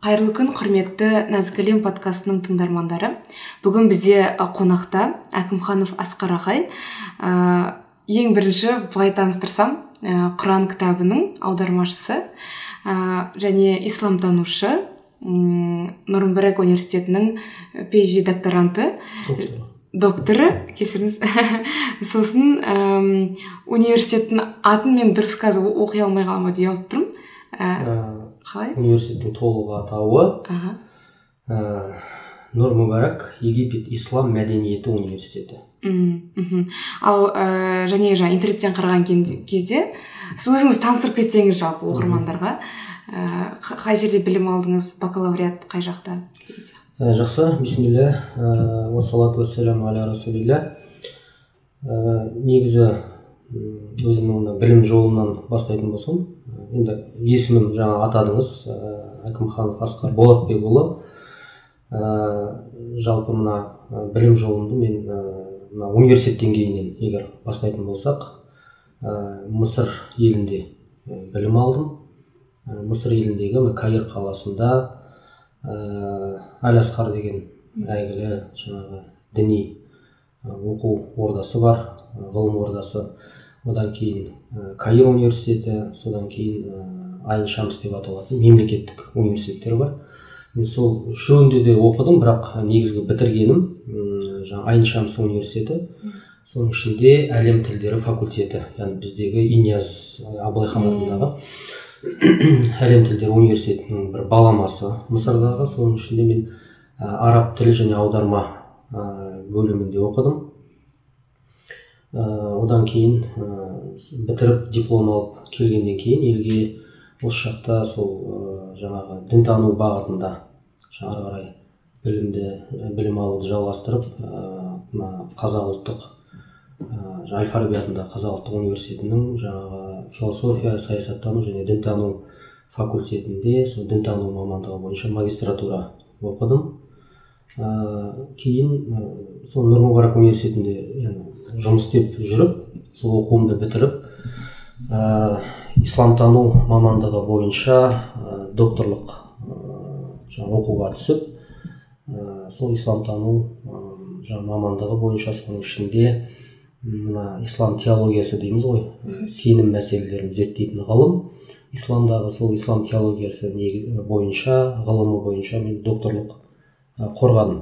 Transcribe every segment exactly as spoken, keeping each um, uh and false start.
Қайырлы күн, құрметті Нәзік әлем подкастының тыңдармандары. Бүгін бізде қонақта Әкімханов Асқар ағай. Ең бірінші былай таныстырсам, Құран кітабының аудармашысы және исламтанушы, Нұрымберек университетінің пи эйч ди докторанты, докторы, кешіріңіз. Сосын университеттің атын мен дұрыс қазір оқи алмай қалуыма ұялып тұрмын. Университеттің толық атауы Нұрымберек Египет Ислам мәдениеті университеті. Ал және жаңа интернеттен қараған кезде сіз өзіңіз таныстырып кетсеңіз жалпы оқырмандарға, қай жерде білім алдыңыз, бакалавриат қай жақта? Жақсы, бисмилля, уассалату вассаламу аля расулилля. Негізі өзімнің білім жолынан бастайтын болсам, енді есімім жаңа атадыңыз, Әкімханов Асқар Болатбекұлы. Жалпы мына білім жолымды мен мына университет деңгейінен егер бастайтын болсақ, Мысыр елінде білім алдым. Мысыр еліндегі Каир қаласында Аль-Асқар деген әйгілі жаңағы діни оқу ордасы бар, ғылым ордасы. Одан кейін Каир университеті, содан кейін Айн Шамс деп аталатын мемлекеттік университеттер бар. Мен сол үшеуінде де оқыдым, бірақ негізгі бітіргенім жаңа Айн Шамс университеті. Соның ішінде әлем тілдері факультеті, яғни біздегі Инияз Абылай хан атындағы әлем тілдері университетінің бір баламасы Мысырдағы. Соның ішінде мен араб тілі және аударма бөлімінде оқыдым. Одан кейін бітіріп диплом алып келгеннен кейін елге осы жақта сол жаңағы дінтану бағытында ары қарай білімді білім алуды жалғастырып, Қазақ ұлттық Әл-Фараби атындағы Қазақ ұлттық университетінің жаңағы философия, саясаттану және дінтану факультетінде сол дінтану мамандығы бойынша магистратура оқыдым. Кейін сол Нұрымберек университетінде жұмыс істеп жүріп, сол оқуымды бітіріп, исламтану мамандығы бойынша докторлық оқуға түсіп, сол исламтану мамандығы бойынша соның ішінде мына ислам теологиясы дейміз ғой, сенім мәселелерін зерттейтін ғылым. Исламдағы сол ислам теологиясы бойынша, ғылымы бойынша мен докторлық қорғадым.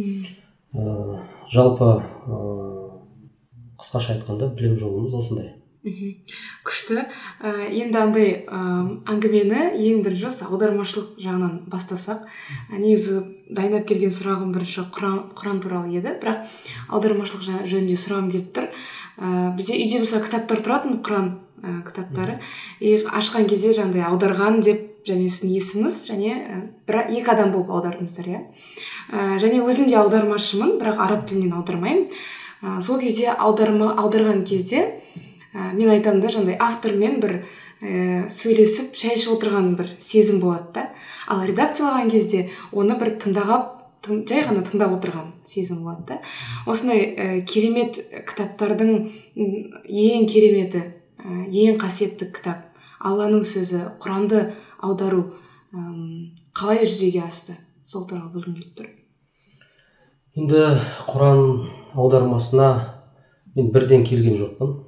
Жалпы қысқаша айтқанда білім жолымыз осындай. Күшті. Енді андай әңгімені ең бірінші аудармашылық жағынан бастасақ, негізі дайындап келген сұрағым бірінші Құран туралы еді, бірақ аудармашылық жөнінде сұрағым келіп тұр. Бізде үйде мысалы кітаптар тұратын, Құран кітаптары. Ашқан кезде жаңағыдай аударған деп және сіздің есіміңіз, және екі адам болып аудардыңыздар, иә. Және өзім де аудармашымын, бірақ араб тілінен аудармаймын. Сол кезде аударған кезде мен айтамын да, жаңағыдай автормен бір сөйлесіп, шай ішіп отырған бір сезім болады да. Ал редакциялаған кезде оны бір тыңдағап, жай ғана тыңдап отырған сезім болады да. Осындай керемет кітаптардың ең кереметі, ең қасиетті кітап, Алланың сөзі, Құранды аудару қалай жүзеге асты? Сол туралы білгім келіп тұр. Енді Құран аудармасына мен бірден келген жоқпын.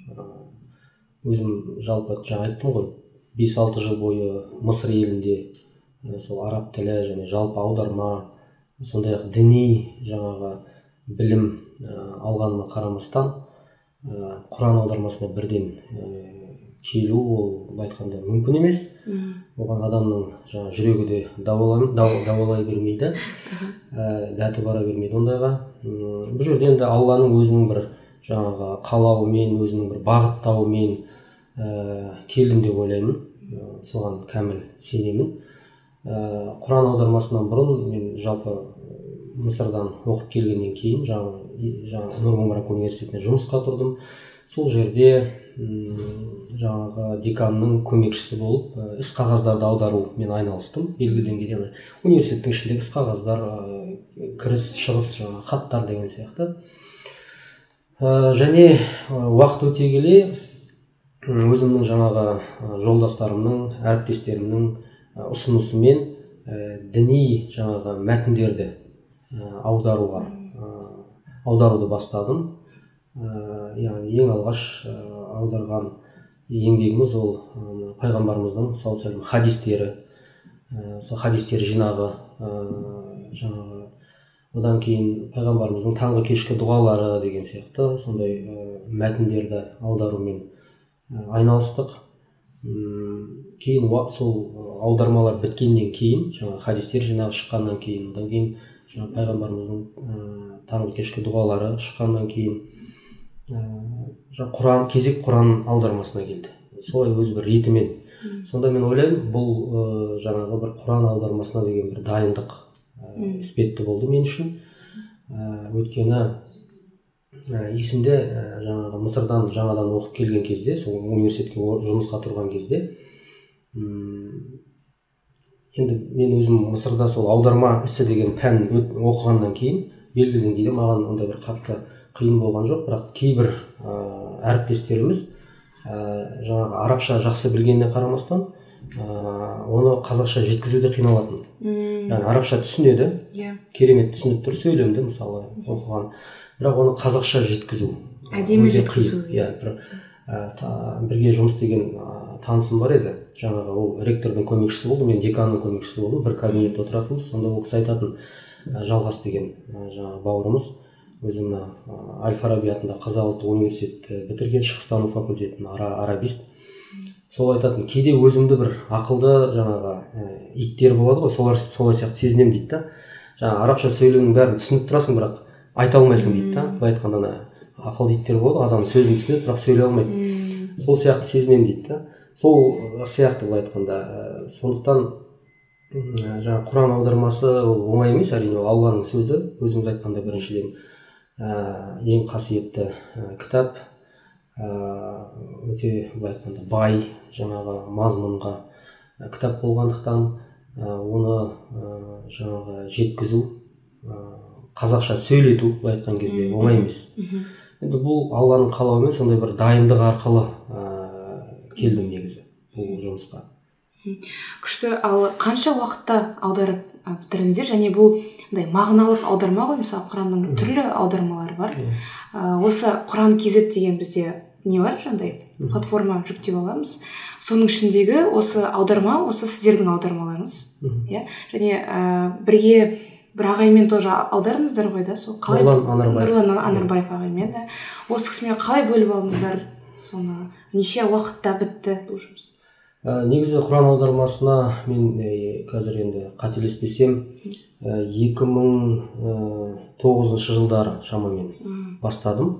Өзім жалпы жаңа айттым ғой, бес алты жыл бойы Мысыр елінде сол араб тілі және жалпы аударма, сондай-ақ діни жаңағы білім алғаныма қарамастан, Құран аудармасына бірден келу ол айтқанда мүмкін емес. Оған адамның жаңа жүрегі де дауалай бермейді, дәті бара бермейді ондайға. Бұл жерде енді Алланың өзінің бір жаңағы қалауымен, өзінің бір бағыттауымен келдім деп ойлаймын. Соған кәміл сенемін. Құран аудармасынан бұрын мен жалпы Мысырдан оқып келгеннен кейін жаңағы Нұрымберек университетіне жұмысқа тұрдым. Сол жерде жаңағы деканның көмекшісі болып іс қағаздарды аударумен айналыстым. Белгілі деңгейде университеттің ішіндегі іс қағаздар, кіріс, шығыс, хаттар деген сияқты. Және уақыт өте келе өзімнің жаңағы жолдастарымның, әріптестерімнің ұсынысымен діни жаңағы мәтіндерді аударуға аударуды бастадым. Яғни ең алғаш аударған еңбегіміз ол пайғамбарымыздың саллаллаху алейхи ва саллям хадистері, сол хадистер жинағы, жаңағы одан кейін пайғамбарымыздың таңғы кешкі дұғалары деген сияқты сондай мәтіндерді аударумен айналыстық. Кейін сол аудармалар біткеннен кейін, жаңағы хадистер жинағы шыққаннан кейін, одан кейін жаңағы пайғамбарымыздың таңғы кешкі дұғалары шыққаннан кейін Құран, кезек Құран аудармасына келді. Солай өз бір ретімен. Сонда мен ойлаймын, бұл жаңағы бір Құран аудармасына деген бір дайындық іспетті болды мен үшін. Өйткені есімде жаңағы Мысырдан жаңадан оқып келген кезде, сол университетке жұмысқа тұрған кезде, енді мен өзім Мысырда сол аударма ісі деген пән оқығаннан кейін белгілі деңгейде маған ондай бір қатты қиын болған жоқ, бірақ кейбір әріптестеріміз жаңағы арабша жақсы білгеніне қарамастан оны қазақша жеткізуде қиналатын. Яғни арабша түсінеді, керемет түсініп тұр сөйлемді мысалы оқыған, бірақ оны қазақша жеткізу, әдемі жеткізу. Бірге жұмыс деген танысым бар еді, жаңағы ол ректордың көмекшісі болды, мен деканның көмекшісі болдым, бір кабинетте отыратынбыз. Сонда ол кісі айтатын, Жалғас деген жаңағы бауырымыз, өзі мына Әл-Фараби атындағы Қазақ ұлттық университетті бітірген, шығыстану факультетінің арабист. Сол айтатын, кейде өзімді бір ақылды жаңағы иттер болады ғой, солар солай сияқты сезінемін дейді да. Жаңағы арабша сөйлеудің бәрін түсініп тұрасың, бірақ айта алмайсың дейді да. Былай айтқанда ақылды иттер болады, адам сөзін түсінеді, бірақ сөйлей алмайды. Сол сияқты сезінемін дейді да. Сол сияқты былай айтқанда, сондықтан жаңағы Құран аудармасы ол оңай емес, әрине ол Алланың сөзі, өзіңіз айтқанда біріншіден ең қасиетті кітап, өте былай айтқанда бай жаңағы мазмұнға кітап болғандықтан оны жаңағы жеткізу, қазақша сөйлету былай айтқан кезде оңай емес. Енді бұл Алланың қалауымен сондай бір дайындық арқылы келдім негізі бұл жұмысқа. Күшті. Ал қанша уақытта аударып бітірдіңіздер? Және бұл мағыналық аударма ғой, мысалы Құранның түрлі аудармалары бар. Осы Құран кз деген бізде не бар, жандай платформа жүктеп аламыз. Соның ішіндегі осы аударма, осы сіздердің аудармаларыңыз. Және бірге бір ағаймен тоже аударыңыздар ғой да, сол қалай Нұрлан Анарбаев ағаймен да. Осы кісімен қалай бөліп алдыңыздар? Соны неше уақытта бітті бұл жұмыс? Негізі Құран аудармасына мен қазір енді қателеспесем екі мың тоғызыншы жылдары шамамен бастадым.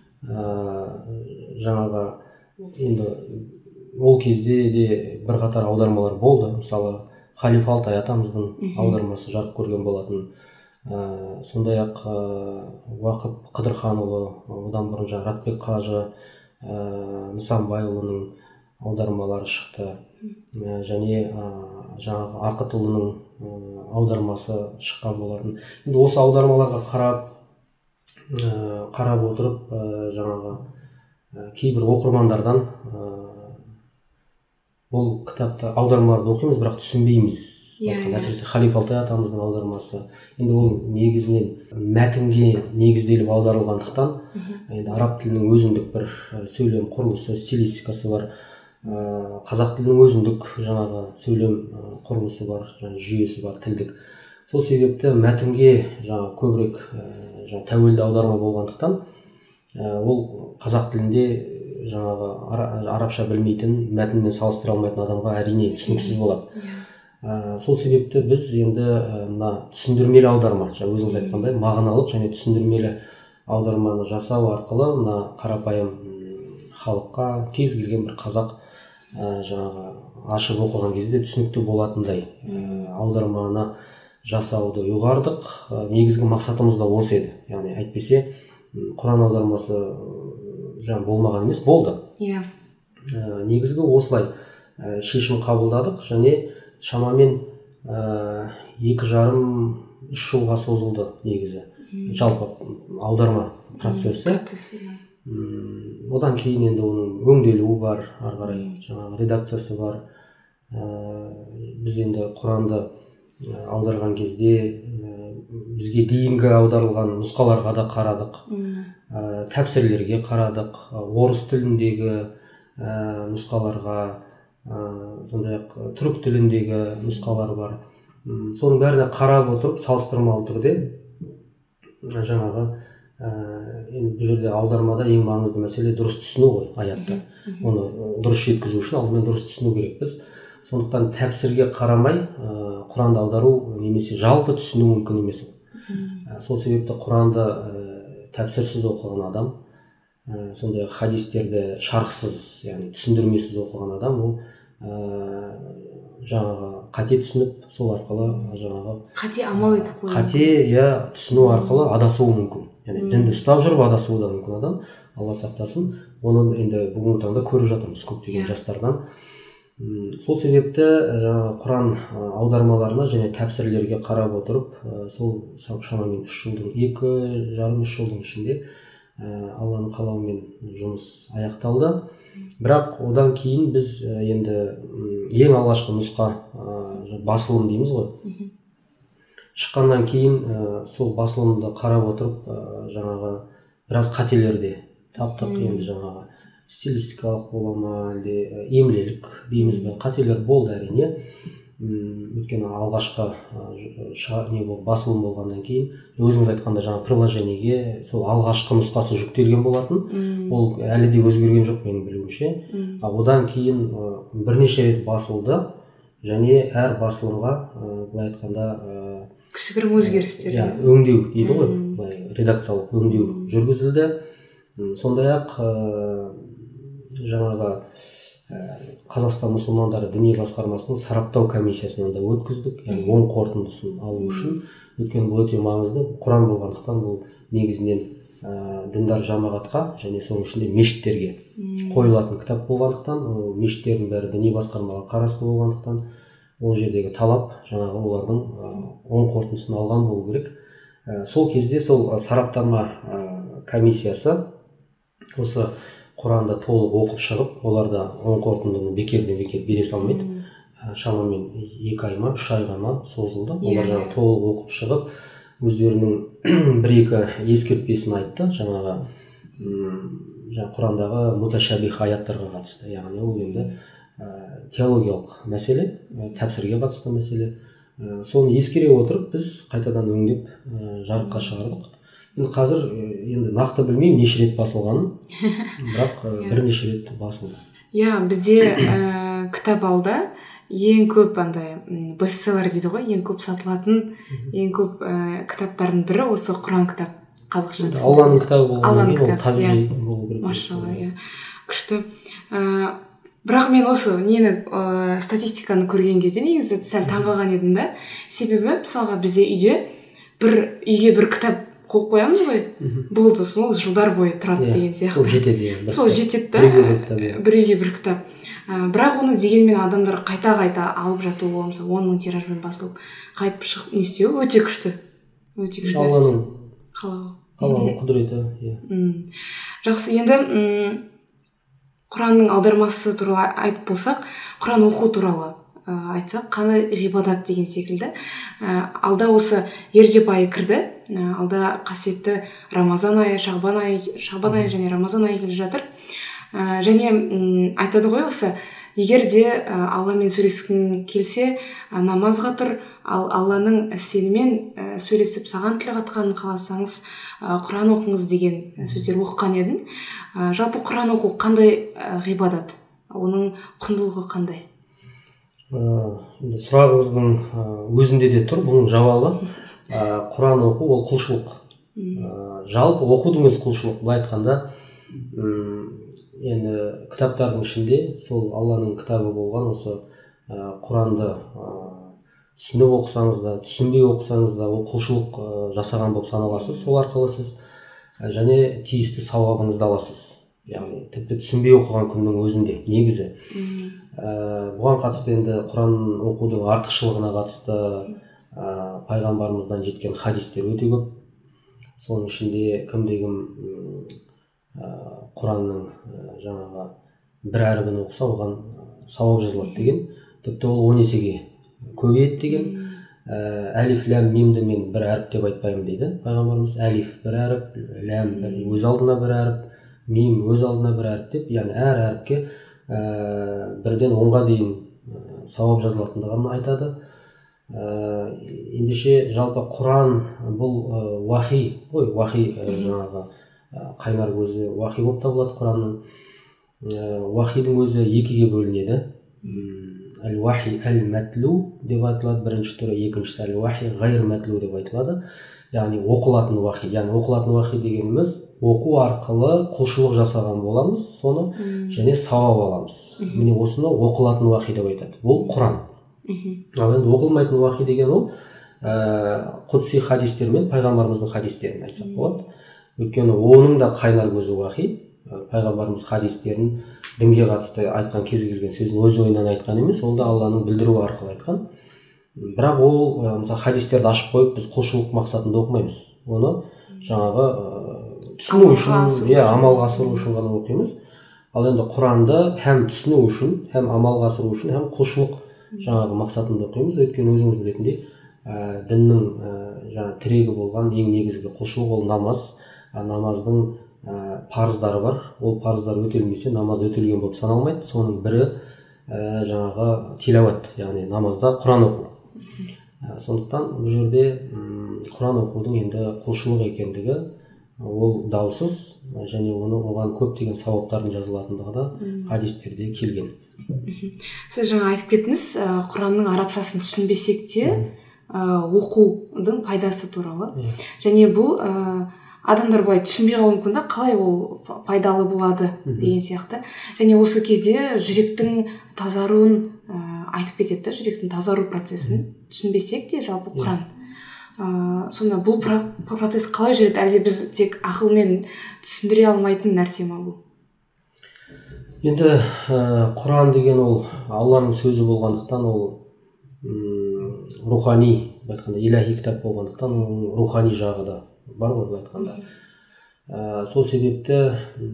Жаңағы енді ол кезде де бірқатар аудармалар болды. Мысалы Халиф Алтай атамыздың аудармасы жарық көрген болатын. Сондай-ақ Уақып Қыдырханұлы, одан бұрын жаңағы Ратбек Қажы, Нысанбайұлының аудармалары шықты. Және жаңағы Ақытұлының аудармасы шыққан болатын. Енді осы аудармаларға қарап қарап отырып жаңағы кейбір оқырмандардан бұл кітапты аудармаларды оқимыз, бірақ түсінбейміз. Әсіресе Халиф Алтай атамыздың аудармасы. Енді ол негізінен мәтінге негізделіп аударылғандықтан, енді араб тілінің өзіндік бір сөйлем құрылысы, стилистикасы бар. Қазақ тілінің өзіндік жаңағы сөйлем құрылысы бар, жүйесі бар, тілдік. Сол себепті мәтінге жаңағы көбірек жаңағы тәуелді аударма болғандықтан, ол қазақ тілінде жаңағы арабша білмейтін, мәтінмен салыстыра алмайтын адамға әрине түсініксіз болады. Сол себепті біз енді мына түсіндірмелі аударма, өзіңіз айтқандай мағыналық және түсіндірмелі аударманы жасау арқылы мына қарапайым халыққа, кез келген бір қазақ жаңағы ашып оқыған кезде түсінікті болатындай аударманы жасауды ұйғардық. Негізгі мақсатымыз да осы еді. Яғни әйтпесе Құран аудармасы жаңа болмаған емес, болды. Негізгі осылай шешім қабылдадық, және шамамен екі жарым үш жылға созылды негізі жалпы аударма процесі. Одан кейін енді оның өңделуі бар, ары қарай жаңағы редакциясы бар. Біз енді Құранды аударған кезде бізге дейінгі аударылған нұсқаларға да қарадық, тәпсірлерге қарадық, орыс тіліндегі нұсқаларға, сондай-ақ түрік тіліндегі нұсқалар бар. Соның бәріне қарап отырып, салыстырмалы түрде жаңағы енді бұл жерде аудармада ең маңызды мәселе дұрыс түсіну ғой, аятты. Оны дұрыс жеткізу үшін алдымен дұрыс түсіну керекпіз. Сондықтан тәпсірге қарамай Құранды аудару немесе жалпы түсіну мүмкін емес. Сол себепті Құранды тәпсірсіз оқыған адам, сондай-ақ хадистерді шархсыз, яғни түсіндірмесіз оқыған адам, ол жаңағы қате түсініп, сол арқылы жаңағы қате амал етіп қойып, қате я түсіну арқылы адасуы мүмкін. Яғни дінді ұстап жүріп адасуы да мүмкін адам. Алла сақтасын. Оны енді бүгінгі таңда көріп жатырмыз көптеген жастардан. Сол себепті Құран аудармаларына және тәпсірлерге қарап отырып, сол шамамен үш жылдың, екі жарым үш жылдың ішінде Алланың қалауымен жұмыс аяқталды. Бірақ одан кейін біз енді ең алғашқы нұсқа, басылым дейміз ғой, шыққаннан кейін сол басылымды қарап отырып, жаңағы біраз қателерде таптық. Енді жаңағы стилистикалық бола ма, әлде емлелік дейміз бе, қателер болды әрине. Өйткені алғашқы не бол басылым болғаннан кейін, өзіңіз айтқанда жаңа приложениеге сол алғашқы нұсқасы жүктелген болатын. Ол әлі де өзгерген жоқ менің білуімше. Одан кейін бірнеше рет басылды және әр басылымға былай айтқанда кішігірім өзгерістер, өңдеу дейді ғой, редакциялық өңдеу жүргізілді. Сондай-ақ жаңағы Қазақстан мұсылмандары діни басқармасының сараптау комиссиясынан да өткіздік, яғни оң қорытындысын алу үшін. Өйткені бұл өте маңызды. Құран болғандықтан бұл негізінен діндар жамағатқа және соның ішінде мешіттерге қойылатын кітап болғандықтан, мешіттердің бәрі діни басқармаға қарасты болғандықтан, ол жердегі талап жаңағы олардың оң қорытындысын алған болу керек. Сол кезде сол сараптама комиссиясы осы Құранды толық оқып шығып, оларда оң қорытындыны бекерден бекер бере салмайды. Шамамен екі ай ма, үш айға ма созылды. Олар жаңағы толық оқып шығып, өздерінің бір-екі ескертпесін айтты. Жаңағы Құрандағы муташабих аяттарға қатысты. Яғни ол енді теологиялық мәселе, тәпсірге қатысты мәселе. Соны ескере отырып, біз қайтадан өңдеп жарыққа шығардық. Енді қазір енді нақты білмеймін неше рет басылғанын, бірақ бірнеше рет басылды. Иә, бізде кітап алда ең көп андай бестселлер дейді ғой, ең көп сатылатын, ең көп кітаптардың бірі осы Құран кітап, қазақша түсіндірме. Алланың кітабы болғаннан кейін ол табиғи болу керек. Машалла, иә. Күшті. Бірақ мен осы нені статистиканы көрген кезде негізі сәл таңғалған едім да. Себебі мысалға бізде үйде бір үйге бір кітап қойып қоямыз ғой, болды, сол жылдар бойы тұрады деген сияқты. Сол жетеді. Сол жетеді да, бір үйге бір кітап. Бірақ оны дегенмен адамдар қайта-қайта алып жатуы болмаса, он мың тиражбен басылып, қайтып шығып не істеу өте күшті. Өте күшті. Алланың қалауы. Алланың құдіреті. Жақсы, енді Құранның аудармасы туралы айтып болсақ, Құран оқу туралы айтсақ, қандай ғибадат деген секілді. Алда осы Ережеп айы кірді. Алда қасиетті Рамазан айы, Шағбан айы, Шағбан айы және Рамазан айы келе жатыр. Және айтады ғой осы, егер де Алламен сөйлескің келсе, намазға тұр, ал Алланың сенімен сөйлесіп саған тіл қатқанын қаласаңыз, Құран оқыңыз деген сөздер оқыған едім. Жалпы Құран оқу қандай ғибадат? Оның құндылығы қандай? Сұрағыңыздың өзінде де тұр бұның жауабы. Құран оқу ол құлшылық. Жалпы оқудың өзі құлшылық. Былай айтқанда, енді кітаптардың ішінде сол Алланың кітабы болған осы Құранды түсініп оқысаңыз да, түсінбей оқысаңыз да, ол құлшылық жасаған болып саналасыз. Сол арқылы сіз және тиісті сауабыңызды аласыз. Яғни тіпті түсінбей оқыған күннің өзінде негізі. Бұған қатысты енді Құран оқудың артықшылығына қатысты пайғамбарымыздан жеткен хадистер өте көп. Соның ішінде кімде-кім Құранның жаңағы бір әрібін оқыса, оған сауап жазылады деген, тіпті ол он есеге көбейеді деген. әлиф ләм мимді мен бір әріп деп айтпаймын дейді пайғамбарымыз. Әлиф бір әріп, ләм өз алдына бір әріп, мим өз алдына бір әріп деп, яғни әр әріпке ә, бірден онға дейін сауап жазылатындығын айтады. Ә, ендеше жалпы Құран бұл ә, уахи ғой, уахи ә, жаңағы ә, қайнар көзі уахи болып табылады Құранның. Ә, уахидің өзі екіге бөлінеді. Әл-уахи әл-мәтлу деп айтылады бірінші түрі, екіншісі әл-уахи ғайр мәтлу деп айтылады. Яғни оқылатын уахи. Яғни оқылатын уахи дегеніміз оқу арқылы құлшылық жасаған боламыз, соны және сауап аламыз. Міне осыны оқылатын уахи деп айтады. Бұл Құран. Ал енді оқылмайтын уахи деген ол ә, құдси хадистер мен пайғамбарымыздың хадистерін айтсақ болады. Өйткені оның да қайнар көзі уахи. Пайғамбарымыз хадистерін дінге қатысты айтқан кез келген сөзін өз ойынан айтқан емес, ол да Алланың білдіруі арқылы айтқан. Бірақ ол мысалы хадистерді ашып қойып біз құлшылық мақсатында оқымаймыз. Оны жаңағы түсіну үшін, иә, амалға асыру үшін ғана оқимыз. Ал енді Құранды һәм түсіну үшін, һәм амалға асыру үшін, һәм құлшылық жаңағы мақсатында оқимыз. Өйткені өзіңіз білетіндей, ә, діннің ә, жаңағы тірегі болған ең негізгі құлшылық ол намаз. ә, намаздың ә, парыздары бар. Ол парыздар өтелмесе намаз өтелген болып саналмайды. Соның бірі ә, жаңағы тилауат, яғни намазда Құран оқу. Ә, сондықтан бұл жерде Құран оқудың енді құлшылық екендігі ол даусыз, және оны оған көптеген сауаптардың жазылатындығы да хадистерде келген. Сіз жаңа айтып кеттіңіз, Құранның арабшасын түсінбесек те оқудың пайдасы туралы. Және бұл адамдар былай түсінбей қалуы мүмкін да, қалай ол пайдалы болады деген сияқты. Және осы кезде жүректің тазаруын айтып кетеді, жүректің тазару процесін түсінбесек те жалпы Құран. Сонда бұл процесс қалай жүреді? Әлде біз тек ақылмен түсіндіре алмайтын нәрсе ма бұл? Енді Құран деген ол Алланың сөзі болғандықтан, ол рухани, айтқанда илахи кітап болғандықтан, оның рухани жағы да бар ғой айтқанда. Сол себепті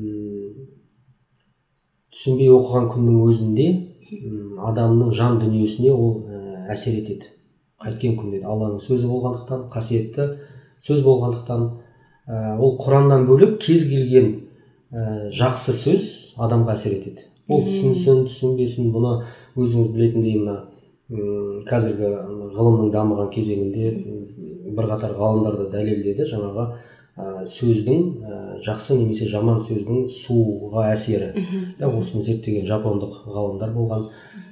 түсінбей оқыған күннің өзінде адамның жан дүниесіне ол әсер етеді. Қайткен күнде Алланың сөзі болғандықтан, қасиетті сөз болғандықтан, ол Құраннан бөлек кез келген жақсы сөз адамға әсер етеді. Ол түсінсін, түсінбесін, бұны өзіңіз білетіндей мына қазіргі ғылымның дамыған кезеңінде бірқатар ғалымдар да дәлелдеді, жаңағы сөздің, жақсы немесе жаман сөздің суға әсері. Осыны зерттеген жапондық ғалымдар болған.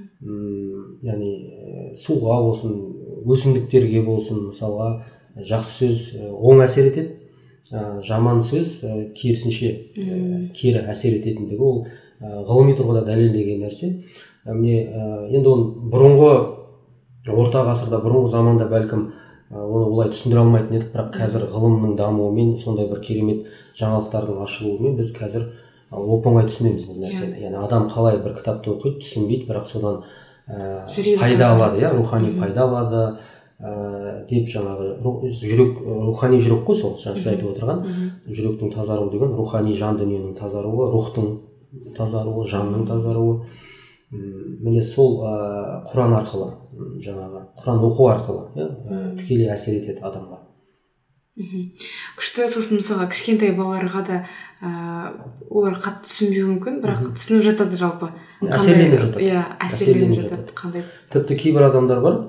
Яғни суға болсын, өсімдіктерге болсын, мысалға жақсы сөз оң әсер етеді, жаман сөз керісінше кері әсер ететіндігі ол ғылыми тұрғыда дәлелдеген нәрсе. Енді оны бұрынғы орта ғасырда, бұрынғы заманда бәлкім оны олай түсіндіре алмайтын едік, бірақ қазір ғылымның дамуымен, сондай бір керемет жаңалықтардың ашылуымен біз қазір оп-оңай түсінеміз бұл нәрсені. Яғни адам қалай бір кітапты оқиды, түсінбейді, бірақ содан пайда алады, рухани пайда алады деп, жаңағы жүрек, рухани жүрек қой сол, жаңа сіз айтып отырған жүректің тазаруы деген, рухани жан дүниенің тазаруы, рухтың тазаруы, жанның тазаруы. Міне сол Құран арқылы, жаңағы Құран оқу арқылы тікелей әсер етеді адамға. Күшті. Сосын мысалға кішкентай балаларға да олар қатты түсінбеуі мүмкін, бірақ түсініп жатады жалпы. Әсерленіп жатады. Иә, әсерленіп жатады. Қандай? Тіпті кейбір адамдар бар,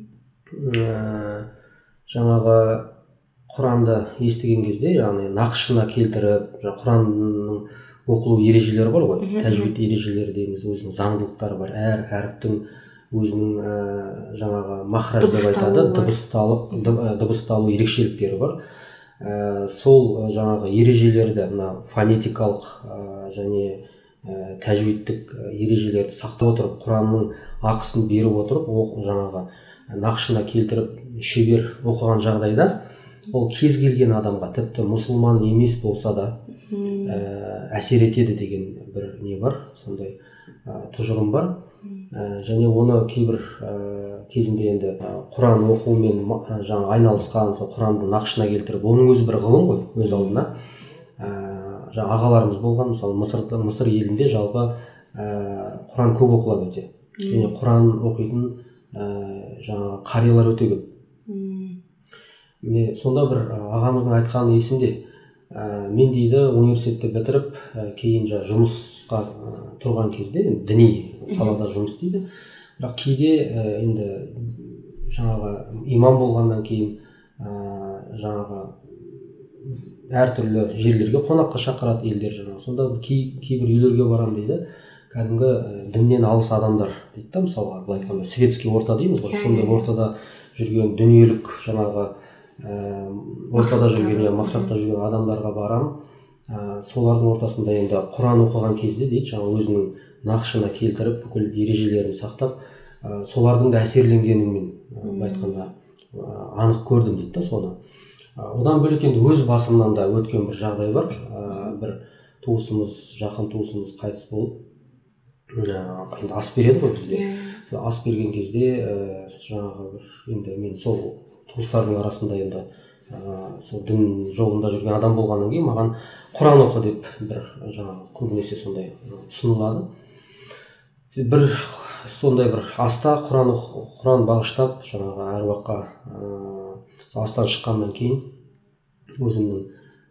жаңағы Құранды естіген кезде, яғни нақышына келтіріп, Құранның оқылу ережелері бар ғой, тәжвид ережелері дейміз, өзінің заңдылықтары бар, әр әріптің өзінің жаңағы махраж деп айтады, дыбысталу ерекшеліктері бар. Сол жаңағы ережелерді, мына фонетикалық және тәжвидтік ережелерді сақтап отырып, Құранның ақысын беріп отырып, жаңағы нақышына келтіріп шебер оқыған жағдайда, ол кез келген адамға, тіпті мұсылман емес болса да әсер етеді деген бір не бар, сондай тұжырым бар. Және оны кейбір кезінде енді Құран оқумен жаңа айналысқан, сол Құранды нақышына келтіріп, оның өзі бір ғылым ғой, өз алдына. Жаңа ағаларымыз болған, мысалы Мысыр елінде жалпы Құран көп оқылады өте. Және Құран оқитын жаңа қариялар өте көп. міне сонда бір ағамыздың айтқаны есімде. Ә, мен дейді университетті бітіріп ә, кейін жаңа жұмысқа ә, тұрған кезде діни салада жұмыс істейді. Бірақ кейде ә, енді жаңағы имам болғаннан кейін ә, жаңағы әртүрлі жерлерге қонаққа шақырады елдер жаңағы. Сонда кей, кейбір үйлерге барам дейді. Кәдімгі діннен алыс адамдар дейді да, мысалға былай айтқанда светский орта дейміз ғой. Сондай ортада жүрген дүниелік жаңағы ә, ортада жүрген, я мақсатта жүрген адамдарға барам. Ә, солардың ортасында енді Құран оқыған кезде дейді, жаңа өзінің нақшына келтіріп, бүкіл ережелерін сақтап, ә, солардың да әсерленгенін мен былай айтқанда ә, анық көрдім дейді да соны. Ә, одан бөлек енді өз басымнан да өткен бір жағдай бар. Ә, бір туысымыз, жақын туысымыз қайтыс болып, енді ас береді ғой бізде. Ас берген кезде ә, жаңағы бір енді мен сол туыстардың арасында енді ә, сол дін жолында жүрген адам болғаннан кейін маған Құран оқы деп бір жаңағы көбінесе сондай ұсынылады. Бір сондай бір аста Құран Құран бағыштап жаңағы әруаққа ә, астан шыққаннан кейін өзімнің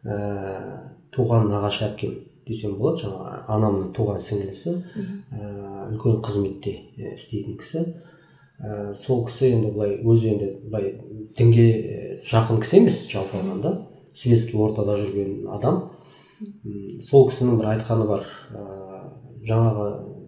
ә, туған нағашы әпкем десем болады, жаңағы анамның туған сіңлісі, ә, үлкен қызметте істейтін кісі. Ә, сол кісі енді былай өзі енді былай дінге жақын кісі емес, жалпы алғанда светский ортада жүрген адам. Сол кісінің бір айтқаны бар, ә, жаңағы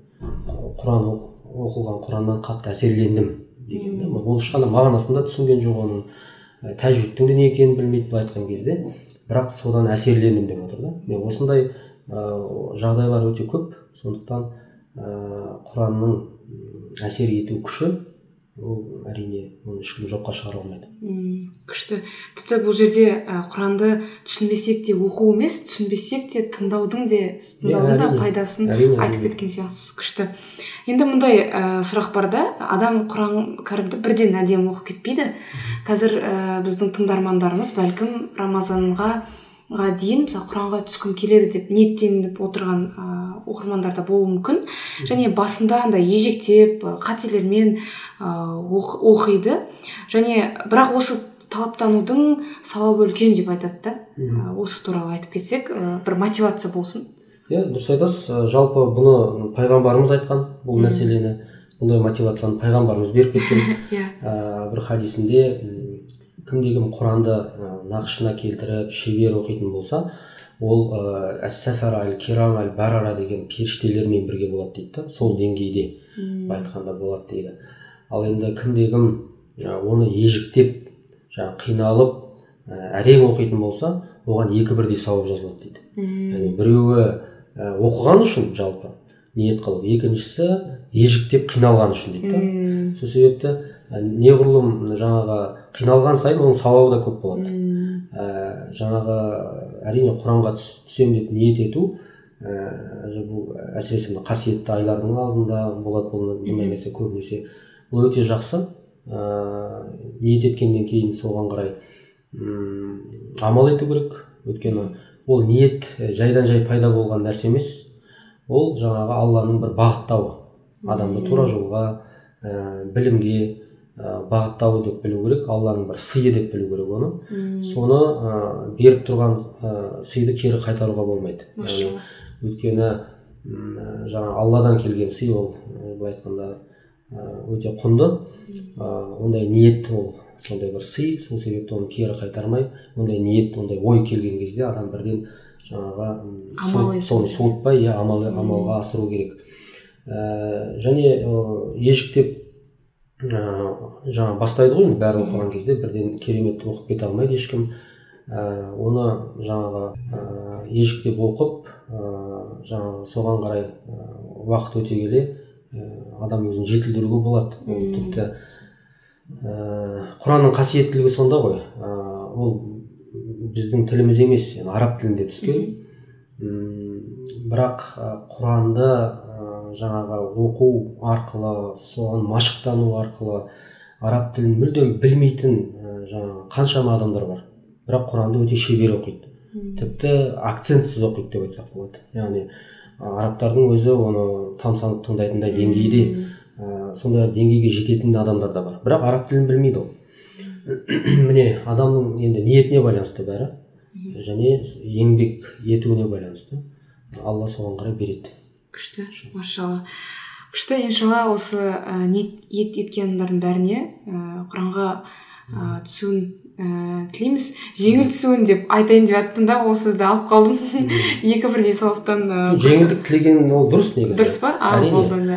Құран оқылған Құраннан қатты әсерлендім деген де. Ол ешқандай мағынасында түсінген жоқ, оның тәжвидтің де не екенін білмейді былай айтқан кезде, бірақ содан әсерлендім деп отыр да. Мен осындай ә, жағдайлар өте көп, сондықтан ә, Құранның әсер ету күші ол әрине оны ешкім жоққа шығара алмайды. Күшті. Тіпті бұл жерде Құранды түсінбесек те оқу емес, түсінбесек те тыңдаудың де тыңдаудың да пайдасын айтып кеткен сияқтысыз. Күшті. Енді мұндай ә, сұрақ бар да, адам Құран кәрімді бірден әдемі оқып кетпейді. Қазір ә, біздің тыңдармандарымыз бәлкім Рамазанға ға дейін мысалы Құранға түскім келеді деп ниеттеніп отырған ә, оқырмандар да болуы мүмкін. Және басында андай ежектеп қателермен ә, оқиды. Және бірақ осы талаптанудың сауабы үлкен деп айтады да. Ә, осы туралы айтып кетсек, ә, бір мотивация болсын. Иә, дұрыс айтасыз. Жалпы бұны пайғамбарымыз айтқан бұл мәселені, бұндай мотивацияны пайғамбарымыз беріп кеткен. ә, бір хадисінде кімде-кім Құранды нақшына келтіріп шебер оқитын болса, ол әс-сафар әл-кирам әл-барара деген періштелермен бірге болады дейді да, сол деңгейде айтқанда болады дейді. Ал енді кімде-кім оны ежіктеп, жаңа қиналып, әрең оқитын болса, оған екі бірдей сауап жазылады дейді. Яғни біреуі оқыған үшін жалпы ниет қылып, екіншісі ежіктеп қиналған үшін дейді да. Сол себепті неғұрлым жаңағы қиналған сайын оның сауабы да көп болады. Ә, жаңағы әрине Құранға түсем деп ниет ету, ә, бұл әсіресе қасиетті айлардың алдында болады бұндай нәрсе көбінесе. Бұл өте жақсы. Ә, ниет еткеннен кейін соған қарай м, амал ету керек. Өйткені ол ниет жайдан жай пайда болған нәрсе емес. Ол жаңағы Алланың бір бағыттауы. Адамды тура жолға, ә, білімге бағыттауы деп білу керек, Алланың бір сыйы деп білу керек оны. Соны ә, беріп тұрған ә, сыйды кері қайтаруға болмайды. Яғни, өйткені жаңа Алладан келген сый ол былай айтқанда өте құнды. Ә, ондай ниет ол сондай бір сый, сол себепті оны кері қайтармай, ондай ниет, ондай ой келген кезде адам бірден жаңағы соны суытпай, я амал, амалға асыру керек. Ә, және ә, ежіктеп жаңа бастайды ғой, бәрі оқыған кезде бірден керемет оқып кете алмайды ешкім. Ә, оны жаңағы ә, ежіктеп оқып, ә, жаңағы соған қарай ә, уақыт өте келе ә, адам өзін жетілдіруге болады. Ол тіпті ә, Құранның қасиеттілігі сонда ғой. Ә, ол біздің тіліміз емес, yani араб тілінде түскен. Бірақ ә, Құранды жаңағы оқу арқылы, соған машықтану арқылы араб тілін мүлдем білмейтін жаңағы қаншама адамдар бар. Бірақ Құранды өте шебер оқиды. Тіпті акцентсіз оқиды деп айтсақ болады. Яғни арабтардың өзі оны тамсанып тыңдайтындай деңгейде, сондай деңгейге жететін адамдар да бар. Бірақ араб тілін білмейді ол. міне адамның енді ниетіне байланысты бәрі, және еңбек етуіне байланысты. Алла соған қарай береді. Күшті, машалла. Күшті, иншалла осы ниет еткен адамдардың бәріне Құранға түсуін тілейміз. Жеңіл түсуін деп айтайын деп аттым да, ол сөзді алып қалдым. Екі бірдей сауаптан. Жеңілдік тілеген ол дұрыс негізі. Дұрыс па? Әрине.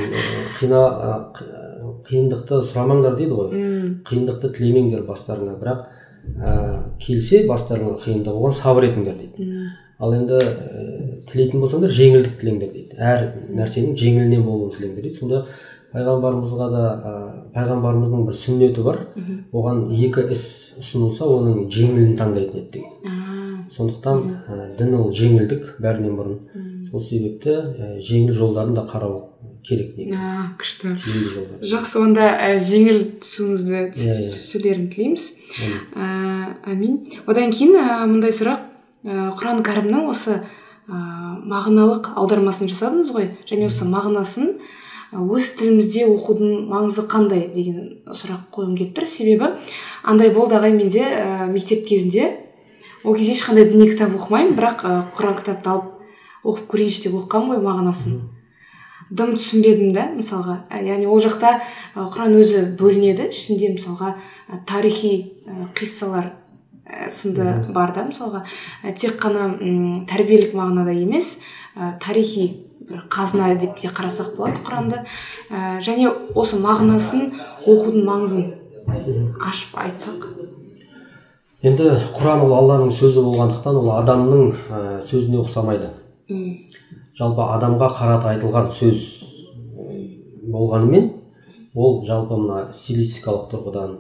Қиындықты сұрамаңдар дейді ғой. Қиындықты тілемеңдер бастарыңа, бірақ келсе бастарыңа қиындығы оған сабыр етіңдер дейді. Ал енді тілейтін болсаңдар жеңілдік тілеңдер дейді. Әр нәрсенің жеңілінен болуын тілеңдер дейді. Сонда пайғамбарымызға да пайғамбарымыздың бір сүннеті бар. Оған екі іс ұсынылса, оның жеңілін таңдайтын еді деген. Сондықтан дін ол жеңілдік бәрінен бұрын. Сол себепті жеңіл жолдарын да қарау керек негізі. Күшті. Жақсы, онда жеңіл түсуіңізді сөйлерін тілейміз. Амин. Одан кейін мындай сұрақ, Құран кәрімнің осы мағыналық аудармасын жасадыңыз ғой, және осы мағынасын өз тілімізде оқудың маңызы қандай деген сұрақ қойғым келіп тұр. Себебі андай болды ағай, менде мектеп кезінде, ол кезде ешқандай діни кітап оқымаймын, бірақ Құран кітапты алып оқып көрейінші деп оқығанмын ғой мағынасын. Дым түсінбедім да, мысалға. Яғни ол жақта Құран өзі бөлінеді, ішінде мысалға тарихи қиссалар сынды бар да, мысалға тек қана тәрбиелік мағынада емес, тарихи бір қазына деп те қарасақ болады Құранды. Және осы мағынасын оқудың маңызын ашып айтсақ. Енді Құран ол Алланың сөзі болғандықтан, ол адамның сөзіне ұқсамайды. Жалпы адамға қарата айтылған сөз болғанымен, ол жалпы мына стилистикалық тұрғыдан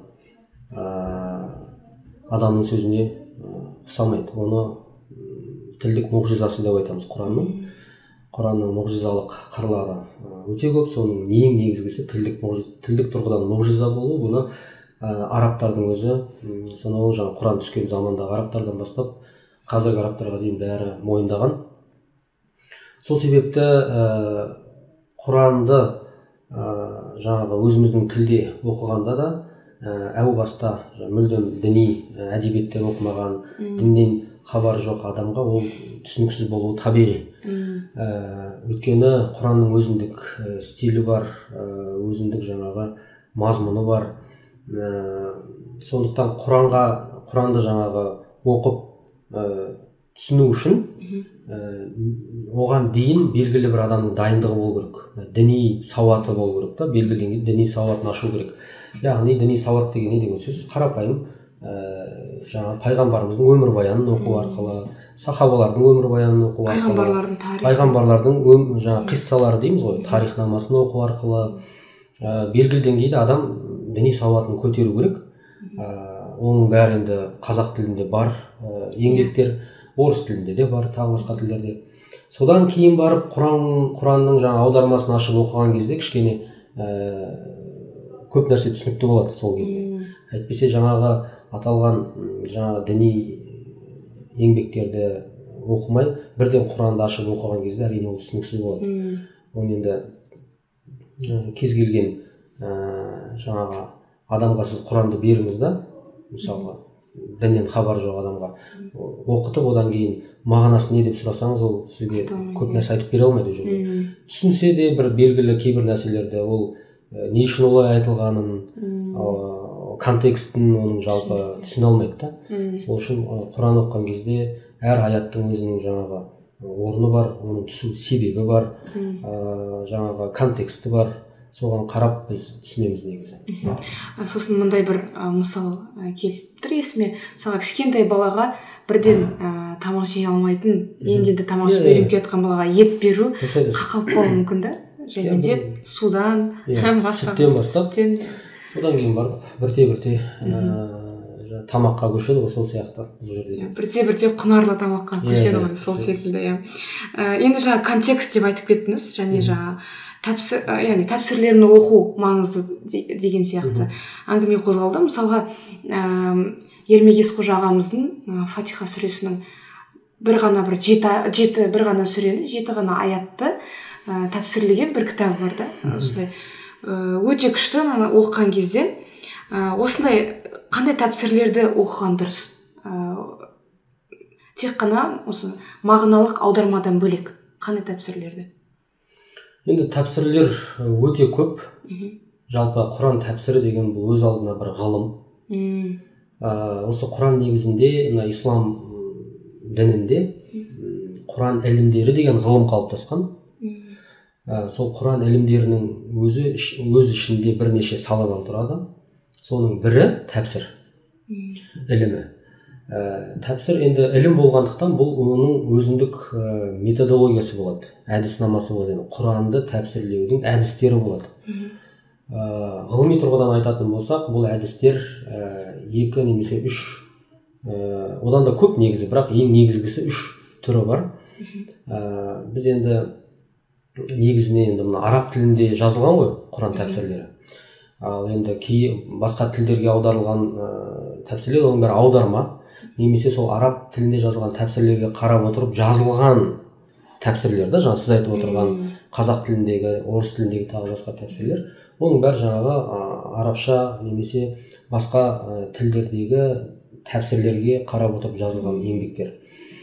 адамның сөзіне ұқсамайды. Оны тілдік мұғжизасы деп айтамыз Құранның. Құранның мұғжизалық қырлары өте көп. Соның ең негізгісі тілдік тілдік тұрғыдан мұғжиза болу. Бұны арабтардың өзі, сонау жаңа Құран түскен замандағы арабтардан бастап қазіргі арабтарға дейін бәрі мойындаған. Сол себепті Құранды жаңағы өзіміздің тілде оқығанда да әу баста мүлдем діни әдебиеттер оқымаған, діннен хабар жоқ адамға ол түсініксіз болуы табиғи. Өйткені Құранның өзіндік стилі бар, өзіндік жаңағы мазмұны бар. Сондықтан Құранға Құранды жаңағы оқып түсіну үшін оған дейін белгілі бір адамның дайындығы болу керек, діни сауаты болу керек та, белгілі діни сауатын ашу керек. Яғни діни сауат деген не деген сөз? Қарапайым жаңа пайғамбарымыздың өмірбаянын оқу арқылы, сахабалардың өмірбаянын оқу арқылы, пайғамбарлардың тарихы, пайғамбарлардың жаңа қиссалары дейміз ғой, тарихнамасын оқу арқылы белгілі деңгейде адам діни сауатын көтеру керек. Оның бәрі енді қазақ тілінде бар еңбектер, орыс тілінде де бар, тағы басқа тілдерде. Содан кейін барып Құран Құранның жаңа аудармасын ашып оқыған кезде кішкене көп нәрсе түсінікті болады сол кезде. Әйтпесе жаңағы аталған жаңа діни еңбектерді оқымай бірден Құранды ашып оқыған кезде әрине ол түсініксіз болады. Оны енді кез келген жаңағы адамға сіз Құранды беріңіз да, мысалға діннен хабар жоқ адамға оқытып, одан кейін мағынасы не деп сұрасаңыз, ол сізге көп нәрсе айтып бере алмайды. Түсінсе де бір белгілі кейбір нәрселерді, ол не үшін олай айтылғанын, контекстін оның жалпы түсіне алмайды да. Сол үшін Құран оқыған кезде әр аяттың өзінің жаңағы орны бар, оның түсу себебі бар, жаңағы контексті бар. Соған қарап біз түсінеміз негізі. Сосын мындай бір мысал келіп тұр есіме. Мысалға кішкентай балаға бірден тамақ жей алмайтын, енді тамақ жеп үйреніп келе жатқан балаға ет беру қақалып қалуы мүмкін да. Жаймен судан бастап, сүттен, одан кейін барып бірте-бірте тамаққа көшеді ғой, сол сияқты бұл жерде. Бірте-бірте құнарлы тамаққа көшеді ғой, сол секілді. Енді жаңа контекст деп айтып кеттіңіз, және жаңа тәпсір, яғни тәпсірлерін оқу маңызды деген сияқты әңгіме қозғалды. Мысалға Ермек Есқожа ағамыздың Фатиха сүресінің бір ғана бір жеті бір ғана сүрені, жеті ғана аятты тәпсірлеген бір кітабы бар да. Осындай өте күшті оқыған кезде осындай қандай тәпсірлерді оқыған дұрыс? Тек қана осы мағыналық аудармадан бөлек қандай тәпсірлерді? Енді тәпсірлер өте көп. Жалпы Құран тәпсірі деген бұл өз алдына бір ғылым. Осы Құран негізінде мына ислам дінінде Құран ілімдері деген ғылым қалыптасқан. Сол Құран ілімдерінің өзі өз ішінде бірнеше саладан тұрады. Соның бірі тәпсір ілімі. Тәпсір енді ілім болғандықтан бұл оның өзіндік методологиясы болады, әдіснамасы болады. Құранды тәпсірлеудің әдістері болады. Ғылыми тұрғыдан айтатын болсақ, бұл әдістер екі немесе үш, одан да көп негізі, бірақ ең негізгісі үш түрі бар. Біз енді негізіне енді мына араб тілінде жазылған ғой Құран тәпсірлері. Ал енді кей басқа тілдерге аударылған тәпсірлер оның бәрі аударма, немесе сол араб тілінде жазылған тәпсірлерге қарап отырып жазылған тәпсірлер да, жаңа сіз айтып отырған қазақ тіліндегі, орыс тіліндегі тағы басқа тәпсірлер. Оның бәрі жаңағы арабша немесе басқа тілдердегі тәпсірлерге қарап отырып жазылған еңбектер.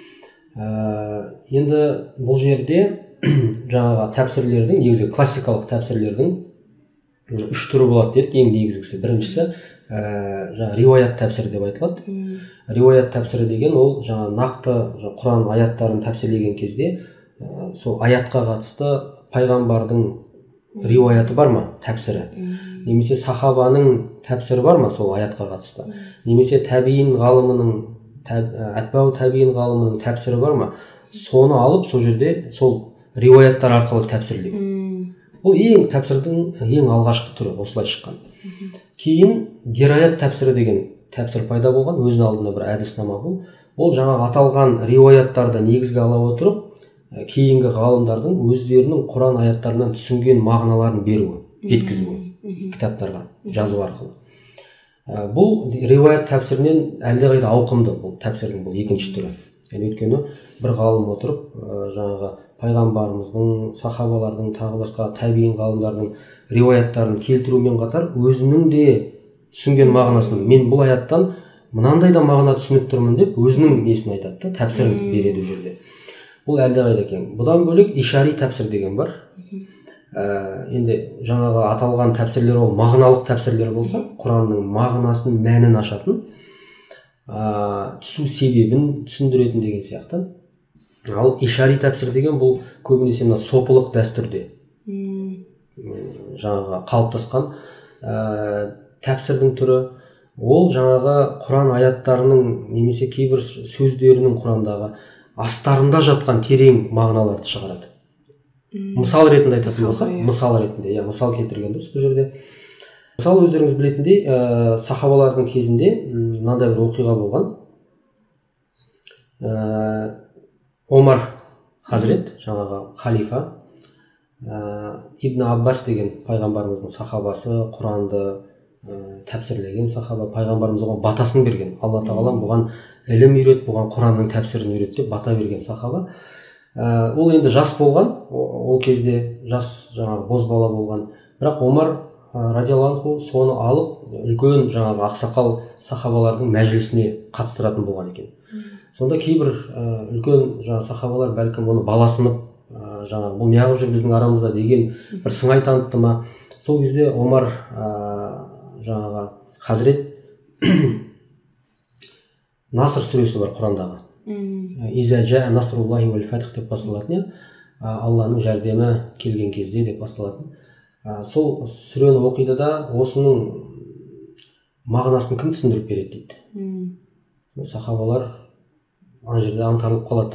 Енді бұл жерде жаңағы тәпсірлердің, негізі классикалық тәпсірлердің үш түрі болады дедік. Ең негізгісі біріншісі жаңа риуаят тәпсірі деп айтылады. Риуаят тәпсірі деген ол жаңа нақты Құран аяттарын тәпсірлеген кезде сол аятқа қатысты пайғамбардың риуаяты бар ма, тәпсірі, немесе сахабаның тәпсірі бар ма сол аятқа қатысты, немесе тәбиин ғалымының, әтбау тәбиин ғалымының тәпсірі бар ма, соны алып сол жерде сол риуаяттар арқылы тәпсірлеу. Бұл ең тәпсірдің ең алғашқы түрі, осылай шыққан. Кейін дираят тәпсірі деген тәпсір пайда болған, өзінің алдында бір әдіснама бұл. Ол жаңағы аталған риуаяттарды негізге ала отырып, кейінгі ғалымдардың өздерінің Құран аяттарынан түсінген мағыналарын беруі, жеткізуі кітаптарға жазу арқылы. Бұл риуаят тәпсірінен әлдеқайда ауқымды, бұл тәпсірдің бұл екінші түрі. Өйткені бір ғалым отырып, жаңағы пайғамбарымыздың, сахабалардың, тағы басқа тәбиин ғалымдардың риуаяттарын келтірумен қатар өзінің де түсінген мағынасын, мен бұл аяттан мынандай да мағына түсініп тұрмын деп өзінің несін айтады, тәпсірін береді жерде. Бұл әлдеқайда кең. Бұдан бөлек ишари тәпсір деген бар. Енді жаңағы аталған тәпсірлер ол мағыналық тәпсірлер болса, Құранның мағынасын, мәнін ашатын, түсу себебін түсіндіретін деген сияқты. Ал ишари тәпсір деген бұл көбінесе мына сопылық дәстүрде жаңағы қалыптасқан тәпсірдің түрі. Ол жаңағы Құран аяттарының немесе кейбір сөздерінің Құрандағы астарында жатқан терең мағыналарды шығарады. Мысал ретінде айтатын болсақ, мысал ретінде, я мысал келтірген дұрыс бұл жерде. Мысал өздеріңіз білетіндей, сахабалардың кезінде мынандай бір оқиға болған. Омар Хазрет, жаңағы халифа, Ибн Аббас деген пайғамбарымыздың сахабасы, Құранды тәпсірлеген сахаба, пайғамбарымыз оған батасын берген. Алла тағала бұған ілім үйрет, бұған Құранның тәпсірін үйрет деп бата берген сахаба. Ол енді жас болған, ол кезде жас жаңағы бозбала болған. Бірақ Омар радиаллаху анху соны алып үлкен жаңағы ақсақал сахабалардың мәжілісіне қатыстыратын болған екен. Сонда кейбір үлкен жаңағы сахабалар бәлкім оны баласынып, жаңағы бұл неғып жүр біздің арамызда деген бір сыңай танытты ма. Сол кезде Омар жаңағы Хазрет Наср сүресі бар Құрандағы. Иза жаа насруллахи уал фатх деп басталатын, Алланың жәрдемі келген кезде деп басталатын. Сол сүрені оқиды да осының мағынасын кім түсіндіріп береді дейді. Сахабалар ана жерде аңтарылып қалады.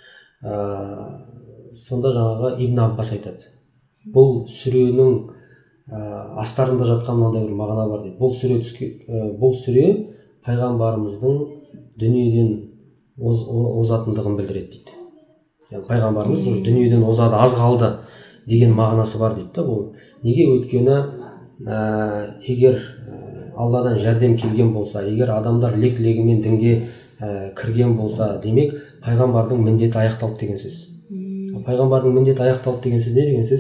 Сонда жаңағы Ибн Аббас айтады, бұл сүренің астарында жатқан мынандай бір мағына бар дейді. Бұл сүре бұл сүре пайғамбарымыздың дүниеден озатындығын білдіреді дейді. Яғни пайғамбарымыз дүниеден озады, аз қалды деген мағынасы бар дейді. Бұл неге? Өйткені егер Алладан жәрдем келген болса, егер адамдар лек-легімен дінге кірген болса, демек пайғамбардың міндеті аяқталды деген сөз. Пайғамбардың міндеті аяқталды деген сөз не деген сөз?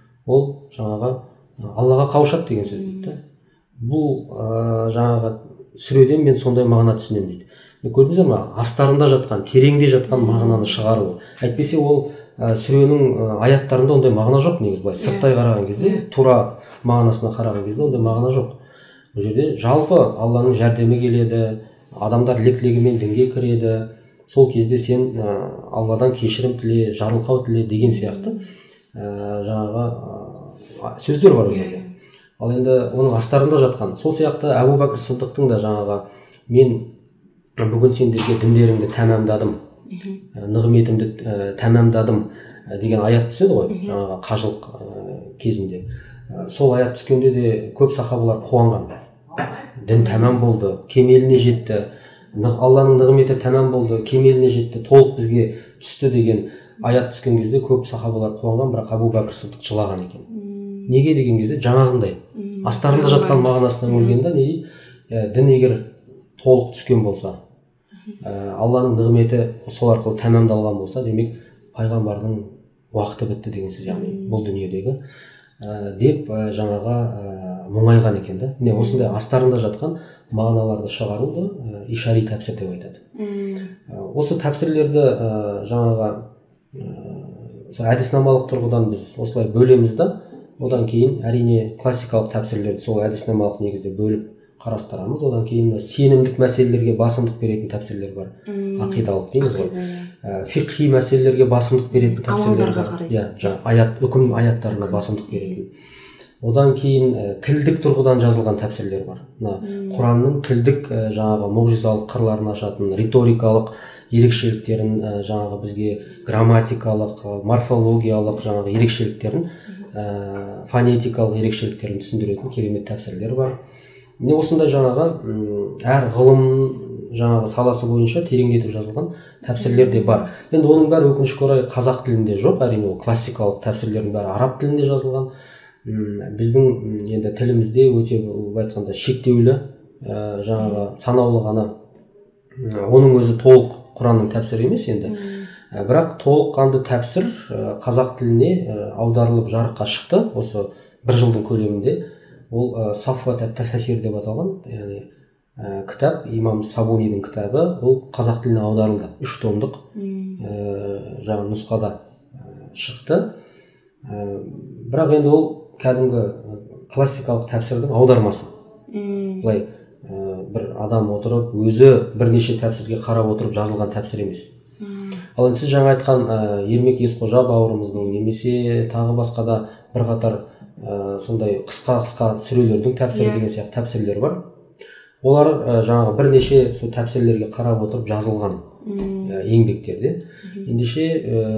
Ол жаңағы Аллаға қауышады деген сөз дейді. Бұл жаңағы сүреден мен сондай мағына түсінемін дейді. Көрдіңіздер ме, астарында жатқан, тереңде жатқан мағынаны шығару. Әйтпесе ол ә, сүренің ә, аяттарында ондай мағына жоқ негізі. Былай сырттай қараған кезде, тура мағынасына қараған кезде ондай мағына жоқ. Бұл жерде жалпы Алланың жәрдемі келеді, адамдар лек-легімен дінге кіреді. Сол кезде сен ә, Алладан кешірім тіле, жарылқау тіле деген сияқты ә, жаңағы ә, сөздер бар өзінде. Ал енді оның астарында жатқан, сол сияқты Әбу Бәкір Сыддықтың да жаңағы мен бүгін сендерге діндеріңді тәмамдадым, нығметімді ә, тәмамдадым ә, деген аят түседі ғой, жаңағы қажылық ә, кезінде. Ә, сол аят түскенде де көп сахабалар қуанған. Дін тәмам болды, кемеліне жетті, Алланың нығметі тәмам болды, кемеліне жетті, толық бізге түсті деген аят түскен кезде көп сахабалар қуанған, бірақ Әбу Бәкір Сыддық жылаған екен. Неге деген кезде жаңағындай астарында жатқан мағынасынан өлгенде не дейді, дін егер толық түскен болса, Алланың нығметі сол арқылы тәмамдалған болса, демек пайғамбардың уақыты бітті деген сөз, яғни бұл дүниедегі деп жаңаға мұңайған екен да. Міне осындай астарында жатқан мағыналарды шығаруды ишари тәпсір деп айтады. Осы тәпсірлерді жаңаға әдіснамалық тұрғыдан біз осылай бөлеміз да, одан кейін әрине классикалық тәпсірлерді сол әдіснамалық негізде бөліп қарастырамыз. Одан кейін сенімдік мәселелерге басымдық беретін тәпсірлер бар. Ақидалық дейміз ғой. Фиқхи мәселелерге басымдық беретін тәпсірлер бар. Иә, жаңа аят, үкім аяттарына басымдық беретін. Одан кейін тілдік тұрғыдан жазылған тәпсірлер бар. Құранның тілдік жаңағы мұғжизалық қырларын ашатын, риторикалық ерекшеліктерін, жаңағы бізге грамматикалық, морфологиялық жаңағы ерекшеліктерін, фонетикалық ерекшеліктерін түсіндіретін керемет тәпсірлер бар. Міне осындай жаңағы әр ғылым жаңағы саласы бойынша тереңдетіп жазылған тәпсірлер де бар. Енді оның бәрі өкінішке орай қазақ тілінде жоқ, әрине ол классикалық тәпсірлердің бәрі араб тілінде жазылған. Біздің енді тілімізде өте бұл айтқанда шектеулі, жаңағы санаулы ғана, оның өзі толық Құранның тәпсірі емес енді. Бірақ толыққанды тәпсір қазақ тіліне аударылып жарыққа шықты осы бір жылдың көлемінде. Ол Сафуат ат-Тафасир деп аталған, яғни кітап, имам Сабунидің кітабы, ол қазақ тіліне аударылды. Үш томдық жаңа нұсқада шықты. Бірақ енді ол кәдімгі классикалық тәпсірдің аудармасы. Былай бір адам отырып, өзі бірнеше тәпсірге қарап отырып жазылған тәпсір емес. Ал сіз жаңа айтқан Ермек Есқожа бауырымыздың немесе тағы басқа да бірқатар сондай қысқа-қысқа сүрелердің тәпсірі деген сияқты тәпсірлер бар. Олар жаңағы бірнеше сол тәпсірлерге қарап отырып жазылған еңбектерде. Ендеше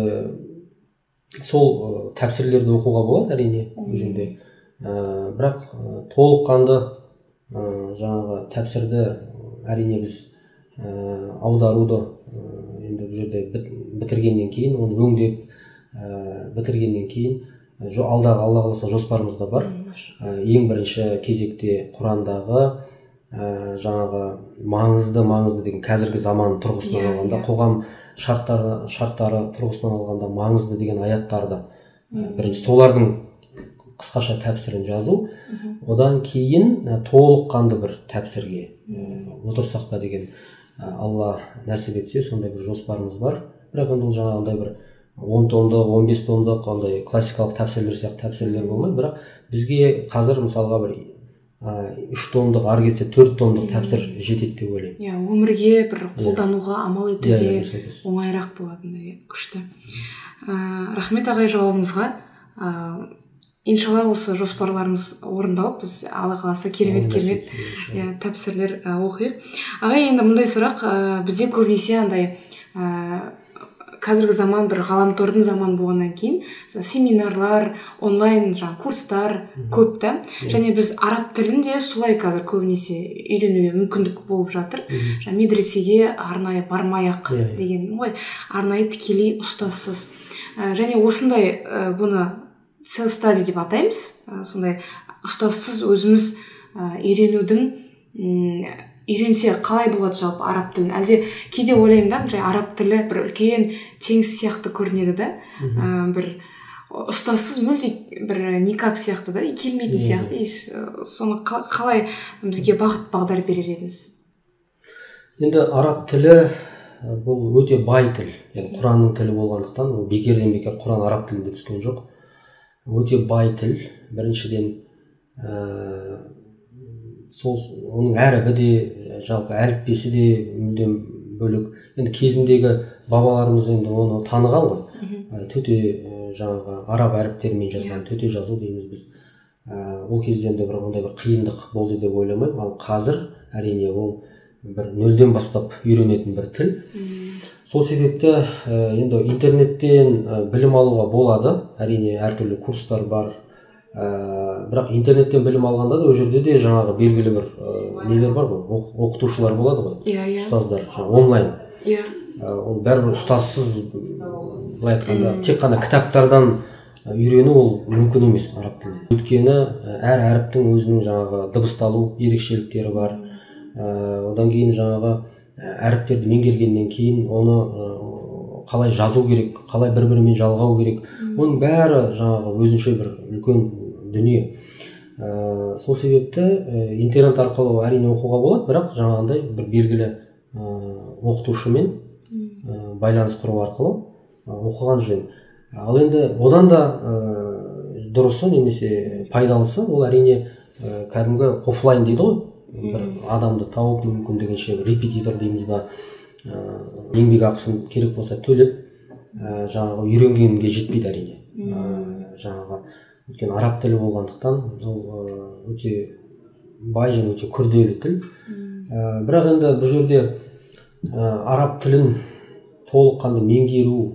сол тәпсірлерді оқуға болады әрине бұл жерде. Бірақ толыққанды жаңағы тәпсірді әрине біз аударуды енді бұл жерде бітіргеннен кейін, оны өңдеп бітіргеннен кейін алдағы Алла қаласа жоспарымызда бар. Ең бірінші кезекте Құрандағы жаңағы маңызды маңызды деген қазіргі заман тұрғысынан алғанда, қоғам шарттары шарттары тұрғысынан алғанда маңызды деген аяттарды бірінші солардың қысқаша тәпсірін жазу, одан кейін толыққанды бір тәпсірге отырсақ па деген Алла нәсіп етсе сондай бір жоспарымыз бар. Бірақ енді ол жаңағындай бір он томдық, он бес томдық ондай классикалық тәпсірлер сияқты тәпсірлер болмайды. Бірақ бізге қазір мысалға бір үш томдық, ары кетсе төрт томдық тәпсір жетеді деп ойлаймын. Иә, өмірге бір қолдануға, амал етуге оңайырақ болатындай күшті. Рахмет ағай жауабыңызға. Иншалла осы жоспарларыңыз орындалып, біз Алла қаласа керемет керемет тәпсірлер оқиық. Ағай, енді мындай сұрақ, бізде көбінесе андай қазіргі заман бір ғаламтордың заманы болғаннан кейін семинарлар, онлайн жаңа курстар көп та, және біз араб тілін де солай қазір көбінесе үйренуге мүмкіндік болып жатыр. Жаңа медресеге арнайы бармай-ақ деген ғой, арнайы тікелей ұстазсыз. Және осындай бұны self study деп атаймыз. Сондай ұстазсыз өзіміз үйренудің үйренсе қалай болады жалпы араб тілін? Әлде кейде ойлаймын да, араб тілі бір үлкен теңіз сияқты көрінеді да, бір ұстазсыз мүлде бір никак сияқты да келмейтін сияқты. Соны қалай бізге бағыт бағдар берер едіңіз? Енді араб тілі бұл өте бай тіл. Яғни Құранның тілі болғандықтан, ол бекерден бекер Құран араб тілінде түскен жоқ. Өте бай тіл. Біріншіден сол оның әрібі де, жалпы әліппесі де мүлдем бөлек. Енді кезіндегі бабаларымыз енді оны таныған ғой. Төте жаңағы араб әріптерімен жазған төте жазу дейміз біз. Ол кезде енді бір ондай бір қиындық болды деп ойламаймын. Ал қазір әрине ол бір нөлден бастап үйренетін бір тіл. Сол себепті енді интернеттен білім алуға болады. Әрине әртүрлі курстар бар. Бірақ интернеттен білім алғанда да ол жерде де жаңағы белгілі бір нелер бар ғой, оқытушылар болады ғой, ұстаздар, онлайн. Ол бәрібір ұстазсыз, былай айтқанда, тек қана кітаптардан үйрену ол мүмкін емес араб тілін. Өйткені әр әріптің өзінің жаңағы дыбысталу ерекшеліктері бар. Одан кейін жаңағы әріптерді меңгергеннен кейін оны қалай жазу керек, қалай бір-бірімен жалғау керек. Оның бәрі жаңағы өзінше бір үлкен дүние. Сол себепті интернет арқылы әрине оқуға болады, бірақ жаңағындай бір белгілі оқытушымен байланыс құру арқылы оқыған жөн. Ал енді одан да дұрысы немесе пайдалысы ол әрине кәдімгі офлайн дейді ғой. Бір адамды тауып мүмкіндігінше репетитор дейміз ба, еңбек ақысын керек болса төлеп жаңағы үйренгенге жетпейді әрине. Жаңағы өйткені араб тілі болғандықтан ол өте бай және өте күрделі тіл. Бірақ енді бұл жерде араб тілін толыққанды меңгеру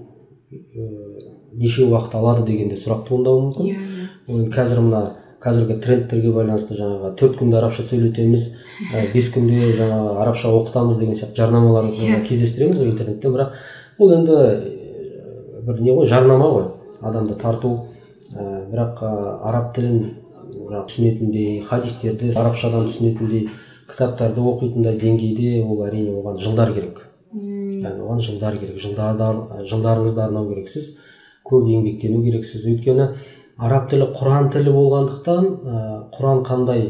неше уақыт алады дегенде сұрақ туындауы мүмкін. Қазір мына қазіргі трендтерге байланысты жаңағы төрт күнде арабша сөйлетеміз, бес күнде жаңағы арабша оқытамыз деген сияқты жарнамаларды кездестіреміз ғой интернеттен. Бірақ бұл енді бір не ғой, жарнама ғой, адамды тарту. Бірақ араб тілін түсінетіндей, хадистерді арабшадан түсінетіндей, кітаптарды оқитындай деңгейде ол әрине оған жылдар керек. Яғни оған жылдар керек. Жылдарыңызды арнау керексіз, көп еңбектену керексіз. Өйткені араб тілі Құран тілі болғандықтан, Құран қандай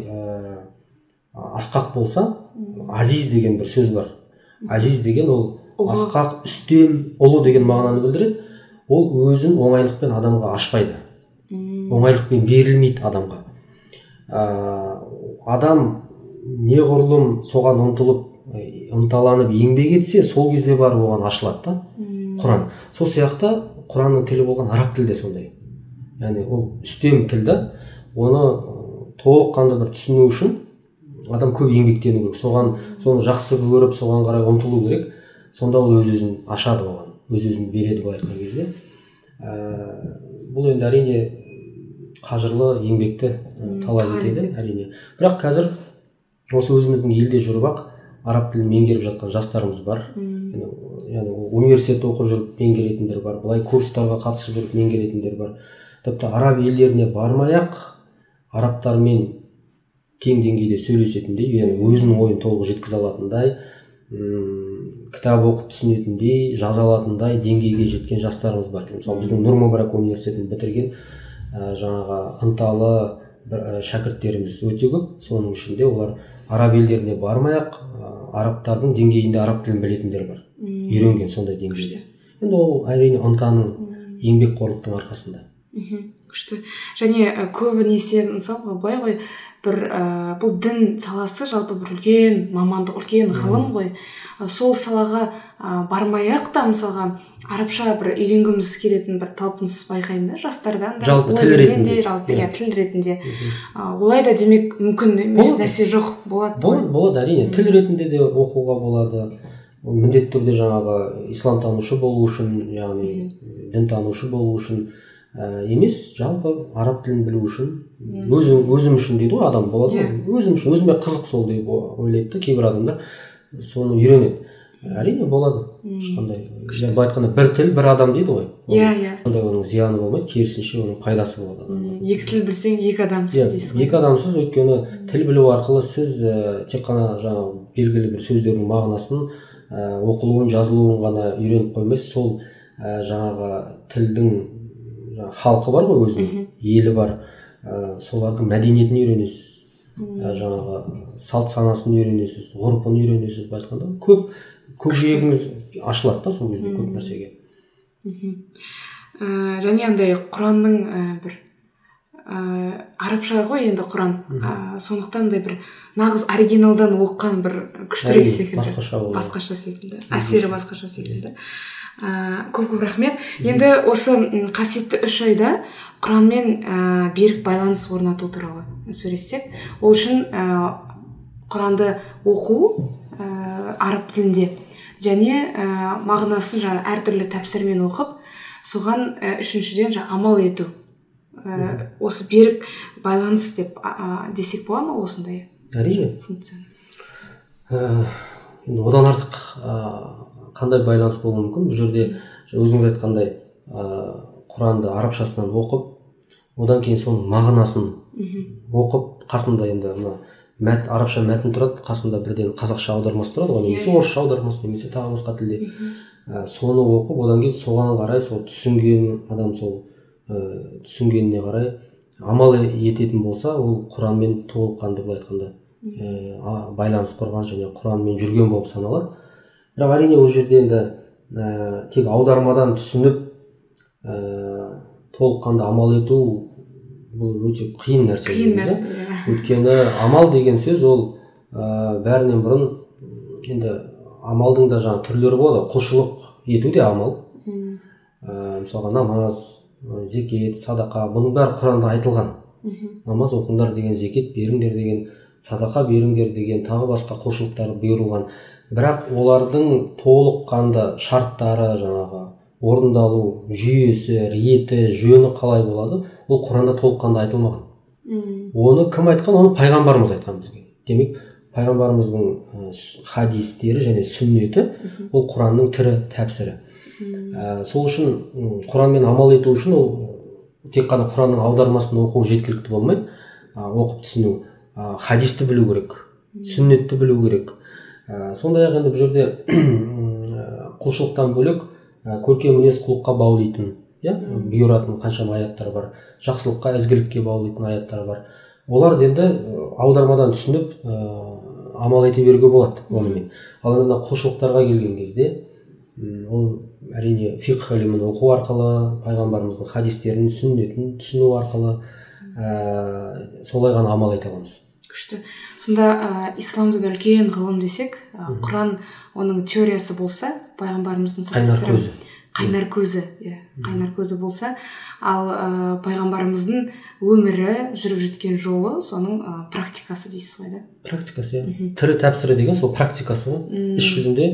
асқақ болса, азиз деген бір сөз бар. Азиз деген ол асқақ, үстем, ұлы деген мағынаны білдіреді. Ол өзін оңайлықпен адамға ашпайды. Оңайлықпен берілмейді адамға. Адам неғұрлым соған ұмтылып, ынталанып еңбек етсе, сол кезде бар оған ашылады да Құран. Сол сияқты Құранның тілі болған араб тілі де сондай. Яғни ол үстем тілді, оны толыққанды бір түсіну үшін адам көп еңбектену керек. Соған соны жақсы көріп, соған қарай ұмтылу керек. Сонда ол өз-өзін ашады оған, өз-өзін береді былай айтқан кезде. Бұл енді әрине қажырлы еңбекті талап етеді әрине. Бірақ қазір осы өзіміздің елде жүріп ақ араб тілін меңгеріп жатқан жастарымыз бар. Яғни университетте оқып жүріп меңгеретіндер бар, былай курстарға қатысып жүріп меңгеретіндер бар. Тіпті араб елдеріне бармай-ақ арабтармен тең деңгейде сөйлесетіндей, яғни өзінің ойын толық жеткізе алатындай, кітап оқып түсінетіндей, жаза алатындай деңгейге жеткен жастарымыз бар. Мысалы біздің Нұр Мүбарак университетін бітірген жаңағы ынталы шәкірттеріміз өте көп. Соның ішінде олар араб елдеріне бармай-ақ арабтардың деңгейінде араб тілін білетіндер бар. Үйренген сондай деңгейде. Енді ол әрине ынтаның, еңбекқорлықтың арқасында. Күшті. Және көбінесе мысалы былай ғой, бір бұл дін саласы жалпы бір үлкен мамандық, үлкен ғылым ғой. Сол салаға бармай-ақ та мысалға арабша бір үйренгіміз келетін бір талпыныс байқаймын да жастардан да, өзімнен де жалпы иә тіл ретінде. Олай да демек мүмкін емес нәрсе жоқ болады. Болады, болады әрине. Тіл ретінде де оқуға болады. Ол міндетті түрде жаңағы исламтанушы болу үшін, яғни дінтанушы болу үшін емес, жалпы араб тілін білу үшін, өзім өзім үшін дейді ғой, адам болады ғой. Өзім үшін, өзіме қызық сол деп ойлайды, кейбір адамдар соны үйренеді. Әрине болады. Ешқандай, былай айтқанда бір тіл, бір адам дейді ғой. Иә, иә. Ондай оның зияны болмайды, керісінше оның пайдасы болады. Екі тіл білсең, екі адамсыз дейсіз. Екі адамсыз, өйткені тіл білу арқылы сіз тек қана жаңағы белгілі бір сөздердің мағынасын, оқылуын, жазылуын ғана үйреніп қоймайсыз, сол жаңағы тілдің халқы бар ғой, өзінің елі бар, солардың мәдениетін үйренесіз, жаңағы салт санасын үйренесіз, ғұрпын үйренесіз, былай айтқанда көп көкжиегіңіз ашылады да сол кезде көп нәрсеге. Және андай Құранның бір арабша ғой енді Құран, сондықтан да бір нағыз оригиналдан оққан бір күштірек секілді, басқаша секілді, әсері басқаша секілді. Көп көп рахмет. Енді осы қасиетті үш айда Құранмен берік байланыс орнату туралы сөйлессек, ол үшін Құранды оқу араб тілінде және мағынасын жаңа әртүрлі тәпсірмен оқып, соған үшіншіден жаңа амал ету. Осы берік байланыс деп десек бола ма осындай? Әрине. Одан артық қандай байланыс болуы мүмкін? Бұл жерде өзіңіз айтқандай Құранды арабшасынан оқып, одан кейін соның мағынасын оқып, қасында енді мәт арабша мәтін тұрады, қасында бірден қазақша аудармасы тұрады ғой, немесе орысша аудармасы, немесе тағы басқа тілде. Соны оқып, одан кейін соған қарай сол түсінген адам сол түсінгеніне қарай амал ететін болса, ол Құранмен толыққанды былай айтқанда байланыс құрған және Құранмен жүрген болып саналады. Бірақ әрине ол жерде енді тек аудармадан түсініп толыққанды амал ету бұл өте қиын нәрсе. Қиын нәрсе. Өйткені амал деген сөз ол бәрінен бұрын енді амалдың да жаңа түрлері болады. Құлшылық ету де амал. Мысалға намаз, зекет, садақа, бұның бәрі Құранда айтылған. Намаз оқыңдар деген, зекет беріңдер деген, садақа беріңдер деген, тағы басқа құлшылықтар бұйырылған. Бірақ олардың толыққанды шарттары, жаңағы орындалу жүйесі, реті, жөні қалай болады, ол Құранда толыққанды айтылмаған. Оны кім айтқан? Оны пайғамбарымыз айтқан бізге. Демек, пайғамбарымыздың хадистері және сүннеті ол Құранның тірі тәпсірі. Сол үшін Құранмен амал ету үшін ол тек қана Құранның аудармасын оқу жеткілікті болмайды. Оқып түсіну, хадисті білу керек, сүннетті білу керек. Сондай-ақ енді бұл жерде құлшылықтан бөлек көркем мінез құлыққа баулитын, бұйыратын қаншама аяттар бар, жақсылыққа, ізгілікке баулитын аяттар бар. Олар енді аудармадан түсініп амал ете беруге болады онымен. Ал енді құлшылықтарға келген кезде ол әрине фиқх ілімін оқу арқылы, пайғамбарымыздың хадистерін, сүннетін түсіну арқылы солай ғана амал ете аламыз. Күшті. Сонда исламдың үлкен ғылым десек, Құран оның теориясы болса, пайғамбарымыздың қайнар қайнар көзі, қайнар көзі болса, ал пайғамбарымыздың өмірі, жүріп жеткен жолы, соның практикасы дейсіз ғой да? Практикасы, тірі тәпсірі деген сол практикасы ғой. Іс жүзінде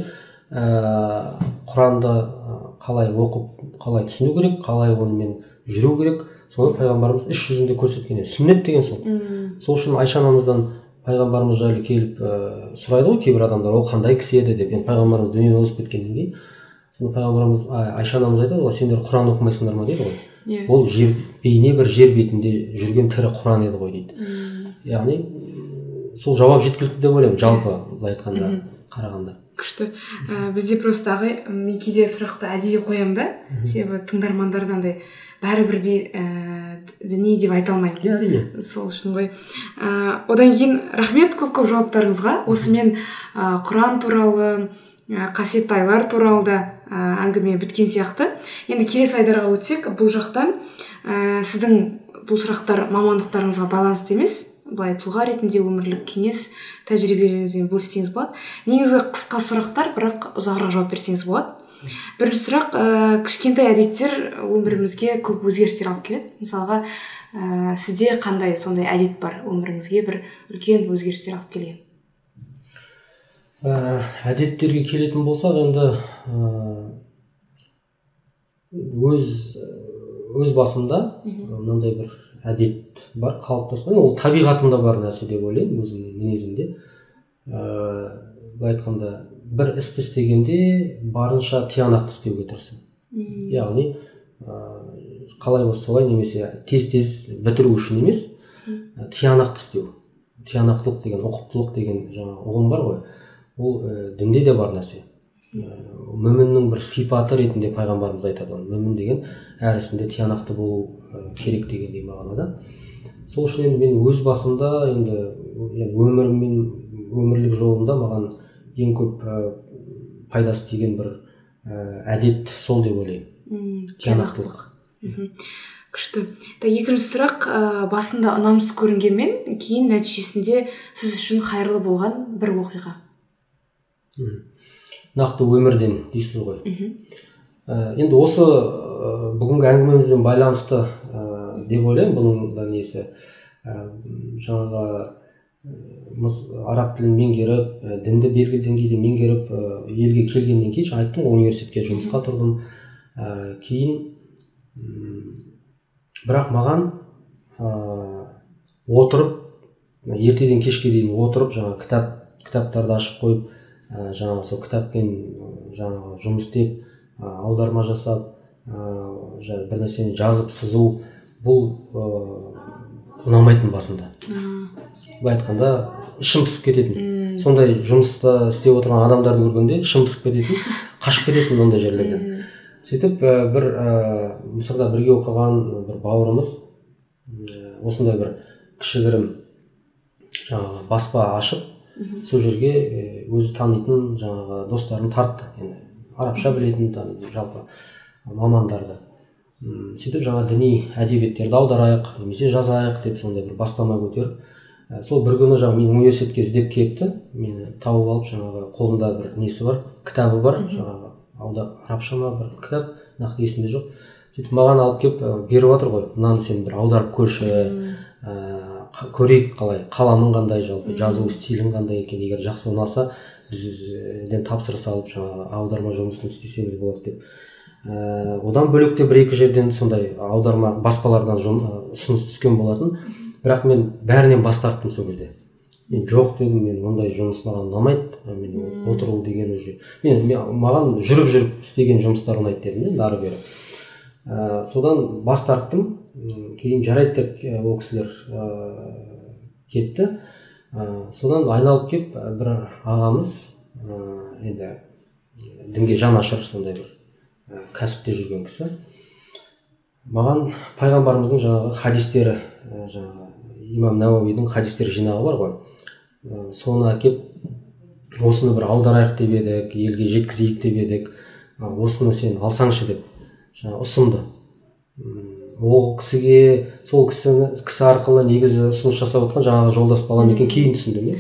Құранды қалай оқып, қалай түсіну керек, қалай онымен жүру керек, соны пайғамбарымыз іс жүзінде көрсеткен. Сүннет деген сол. Сол үшін Айша анамыздан пайғамбарымыз жайлы келіп сұрайды ғой кейбір адамдар, ол қандай кісі еді деп. Енді пайғамбарымыз дүниеден озып кеткеннен кейін, сонда пайғамбарымыз Айша анамыз айтады ғой, сендер Құран оқымайсыңдар ма дейді ғой. Ол жер бейне бір жер бетінде жүрген тірі Құран еді ғой дейді. Яғни сол жауап жеткілікті деп ойлаймын, жалпы былай айтқанда, қарағанда. Күшті. Бізде просто ағай, мен кейде сұрақты әдейі қоямын да, себебі тыңдармандардан андай бәрі бірдей діни деп айта алмаймын. Әрине. Сол үшін ғой. Одан кейін рахмет көп-көп жауаптарыңызға. Осымен Құран туралы, қасиетті айлар туралы да әңгіме біткен сияқты. Енді келесі айдарға өтсек, бұл жақтан сіздің бұл сұрақтар мамандықтарыңызға байланысты емес, былай тұлға ретінде өмірлік кеңес тәжірибелеріңізбен бөліссеңіз болады. Негізі қысқа сұрақтар, бірақ ұзағырақ жауап берсеңіз болады. Бірінші сұрақ, кішкентай әдеттер өмірімізге көп өзгерістер алып келеді. Мысалға, сізде қандай сондай әдет бар өміріңізге бір үлкен өзгерістер алып келген? Әдеттерге келетін болсақ, енді өз өз басымда мынандай бір әдет бар, қалыптасқан, ол табиғатымда бар нәрсе деп ойлаймын, өзімнің мінезімде. Былай айтқанда, бір істі істегенде барынша тиянақты істеуге тырысамын. Яғни қалай болса солай, немесе тез-тез бітіру үшін емес, тиянақты істеу. Тиянақтылық деген, ұқыптылық деген жаңа ұғым бар ғой. Ол дінде де бар нәрсе. мүміннің бір сипаты ретінде пайғамбарымыз айтады оны. Мүмін деген әр ісінде тиянақты болу керек дегендей мағынада. Сол үшін енді мен өз басымда енді өмірім мен өмірлік жолымда маған ең көп пайдасы тиген бір әдет сол деп ойлаймын. Тиянақтылық. Күшті. Екінші сұрақ, басында ұнамсыз көрінгенмен кейін нәтижесінде сіз үшін қайырлы болған бір оқиға. Нақты өмірден дейсіз ғой. Енді осы бүгінгі әңгімемізбен байланысты деп ойлаймын. Бұның да несі жаңағы араб тілін меңгеріп, дінді белгілі деңгейде меңгеріп елге келгеннен кейін айттым, университетке жұмысқа тұрдым. Кейін бірақ маған отырып, ертеден кешке дейін отырып, жаңа кітап кітаптарды ашып қойып, жаңағы сол кітаппен жаңағы жұмыс істеп, аударма жасап, бір нәрсені жазып сызу, бұл ұнамайтын басында. Былай айтқанда ішім пысып кететін. Сондай жұмыста істеп отырған адамдарды көргенде ішім пысып кететін, қашып кететін ондай жерлерден. Сөйтіп бір Мысырда бірге оқыған бір бауырымыз осындай бір кішігірім жаңағы баспа ашып, сол жерге өзі танитын жаңағы достарын тартты. Енді арабша білетін жалпы мамандарды. Сөйтіп жаңа діни әдебиеттерді аударайық, немесе жазайық деп сондай бір бастама көтеріп, сол бір күні жаңа мен университетке іздеп келіпті, мені тауып алып, жаңағы қолында бір несі бар, кітабы бар, жаңағы арабша ма бір кітап, нақты есімде жоқ. Сөйтіп маған алып келіп беріп жатыр ғой, мынаны сен бір аударып көрші, көрейік қалай, қаламың қандай, жалпы жазу стилің қандай екен, егер жақсы ұнаса бізден тапсырыс алып жаңағы аударма жұмысын істесеңіз болады деп. Одан бөлекте бір екі жерден сондай аударма баспалардан ұсыныс түскен болатын. Бірақ мен бәрінен бас тарттым сол кезде. Мен жоқ дедім, мен ондай жұмыс маған ұнамайды, мен отыру деген уже. Мен маған жүріп-жүріп істеген жұмыстар ұнайды дедім, нары бері. Содан бас тарттым. Кейін жарайды деп ол кісілер кетті. Содан айналып келіп бір ағамыз, енді дінге жан ашыр сондай бір кәсіпте жүрген кісі, маған пайғамбарымыздың жаңағы хадистері, жаңағы имам Науауидің хадистер жинағы бар ғой, соны әкеп осыны бір аударайық деп едік, елге жеткізейік деп едік, осыны сен алсаңшы деп жаңа ұсынды. Ол кісіге, сол кісі арқылы негізі ұсыныс жасап отқан жаңағы жолдас балам екен, кейін түсіндім.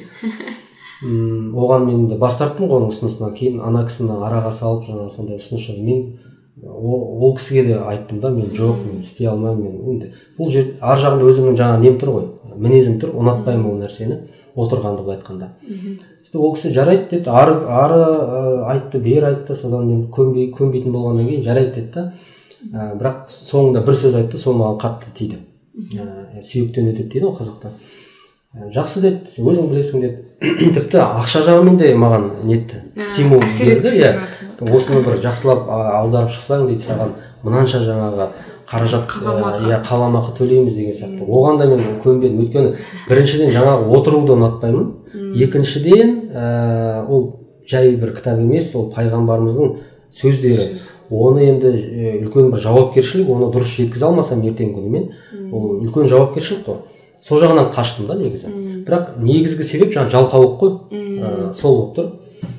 Оған мен де бас тарттым ғой оның ұсынысынан. Кейін ана кісіні араға салып жаңа сондай ұсыныс жасадым. Мен ол кісіге де айттым да, мен жоқ, мен істей алмаймын. Енді бұл жер ар жағында өзімнің жаңа нем тұр ғой, мінезім тұр, ұнатпаймын ол нәрсені, отырғанды былай айтқанда. Ол кісі жарайды деді, ары айтты, бері айтты, содан мен көнбейтін болғаннан кейін жарайды деді. Бірақ соңында бір сөз айтты, сол маған қатты тиді. Сүйектен өтеді дейді ғой қазақта. Жақсы деді, өзің білесің деді. Тіпті ақша жағымен де маған нетті, стимул берді. Осыны бір жақсылап аударып шықсаң дейді, саған мынанша жаңағы қаражат, қаламақы төлейміз деген сияқты. Оған да мен көнбедім. Өйткені біріншіден жаңағы отыруды ұнатпаймын. Екіншіден ол жай бір кітап емес, ол пайғамбарымыздың сөздері. Оны енді үлкен бір жауапкершілік, оны дұрыс жеткізе алмасам ертеңгі күні мен, ол үлкен жауапкершілік қой. Сол жағынан қаштым да негізі. Бірақ негізгі себеп жаңа жалқаулық қой, сол болып тұр.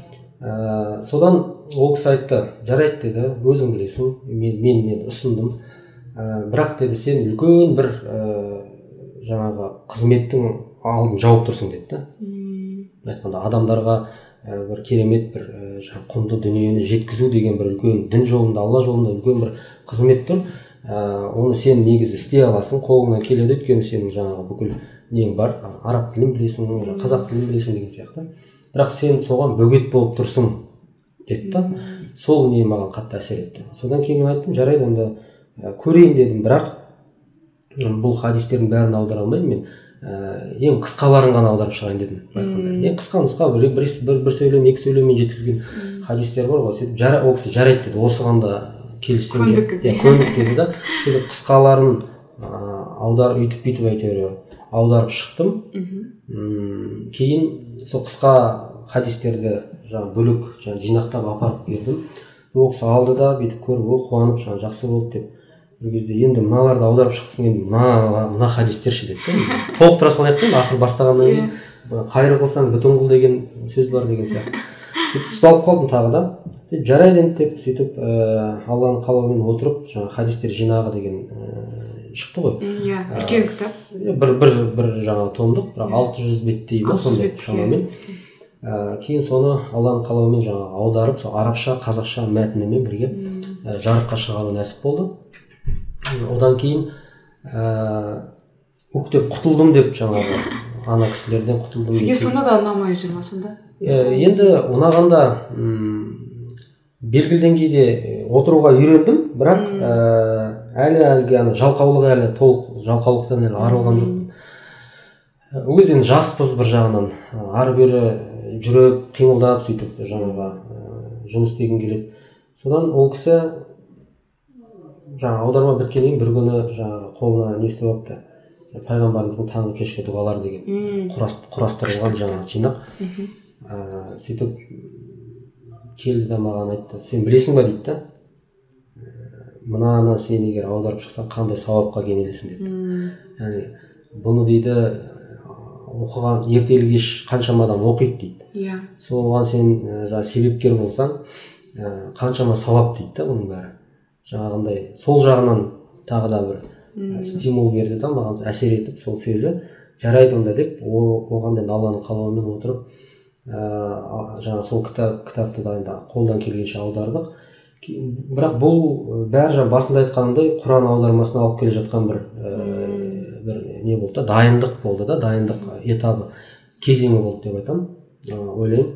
Содан ол кісі айтты, жарайды деді, өзің білесің, мен ұсындым. Бірақ деді, сен үлкен бір жаңағы қызметтің алдын жауып тұрсың деді. Айтқанда адамдарға бір керемет бір құнды дүниені жеткізу деген бір үлкен дін жолында, алла жолында үлкен бір қызмет тұр. Оны сен негізі істей аласың, қолыңнан келеді, өйткені сенің жаңағы бүкіл нең бар, араб тілін білесің, қазақ тілін білесің деген сияқты. Бірақ сен соған бөгет болып тұрсың деді да. Сол не маған қатты әсер етті. Содан кейін мен айттым, жарайды, онда көрейін дедім, бірақ бұл хадистердің бәрін аудара алмаймын, мен ең қысқаларын ғана аударып шығайын дедім. Ең қысқа нұсқа бір сөйлем, екі сөйлеммен жеткізген хадистер бар ғой. Сөйтіп ол кісі жарайды деді, осыған да келісім көндік деді да. Қысқаларын аударып үйтіп бүйтіп әйтеуір аударып шықтым. Кейін сол қысқа хадистерді жаңағы бөлек жаңағы жинақтап апарып бердім. Ол кісі алды да бүйтіп көріп о қуанып жаңағы жақсы болды деп. Бір кезде енді мыналарды аударып шықсын, енді мына мына хадистерші деді да. Толықтыра салайық та, ақыр бастағаннан кейін қайыр қылсаң бүтін қыл деген сөз бар деген сияқты. Ұсталып қалдым тағы да. Жарайды енді деп сөйтіп Алланың қалауымен отырып жаңағы хадистер жинағы деген шықты ғой. Иә, үлкен кітап. Бір бір бір жаңағы томдық, бірақ алты жүз беттей ма сондай шамамен. Кейін соны Алланың қалауымен жаңағы аударып, сол арабша, қазақша мәтінімен бірге жарыққа шығару нәсіп болды. Одан кейін өктеп құтылдым деп жаңағы ана кісілерден құтылдым. Сізге сонда да ұнамай жүр ма сонда? Енді ұнағанда белгілі деңгейде отыруға үйрендім, бірақ әлі әлгі жалқаулық әлі толық жалқаулықтан әлі арылған жоқпын. Ол кезде енді жаспыз бір жағынан, ары бері жүріп қимылдап сөйтіп жаңағы жұмыс істегім келеді. Содан ол кісі жаңа аударма біткеннен бір күні жаңағы қолына не істеп алыпты, пайғамбарымыздың таңғы кешкі дұғалары деген құрастырылған жаңағы жинақ. Сөйтіп келді да маған айтты, сен білесің ба дейді да, мынаны сен егер аударып шықсаң қандай сауапқа кенелесің деді. Яғни бұны дейді оқыған ертелі кеш қаншама адам оқиды дейді. Соған сен жаңағы себепкер болсаң қаншама сауап дейді да бұның бәрі. Жаңағындай сол жағынан тағы да бір стимул берді да маған, әсер етіп сол сөзі. Жарайды онда деп оған да Алланың қалауымен отырып жаңа сол кітапты да енді қолдан келгенше аудардық. Бірақ бұл бәрі жаңа басында айтқанымдай Құран аудармасына алып келе жатқан бір бір не болды да, дайындық болды да, дайындық этабы, кезеңі болды деп айтамын, ойлаймын.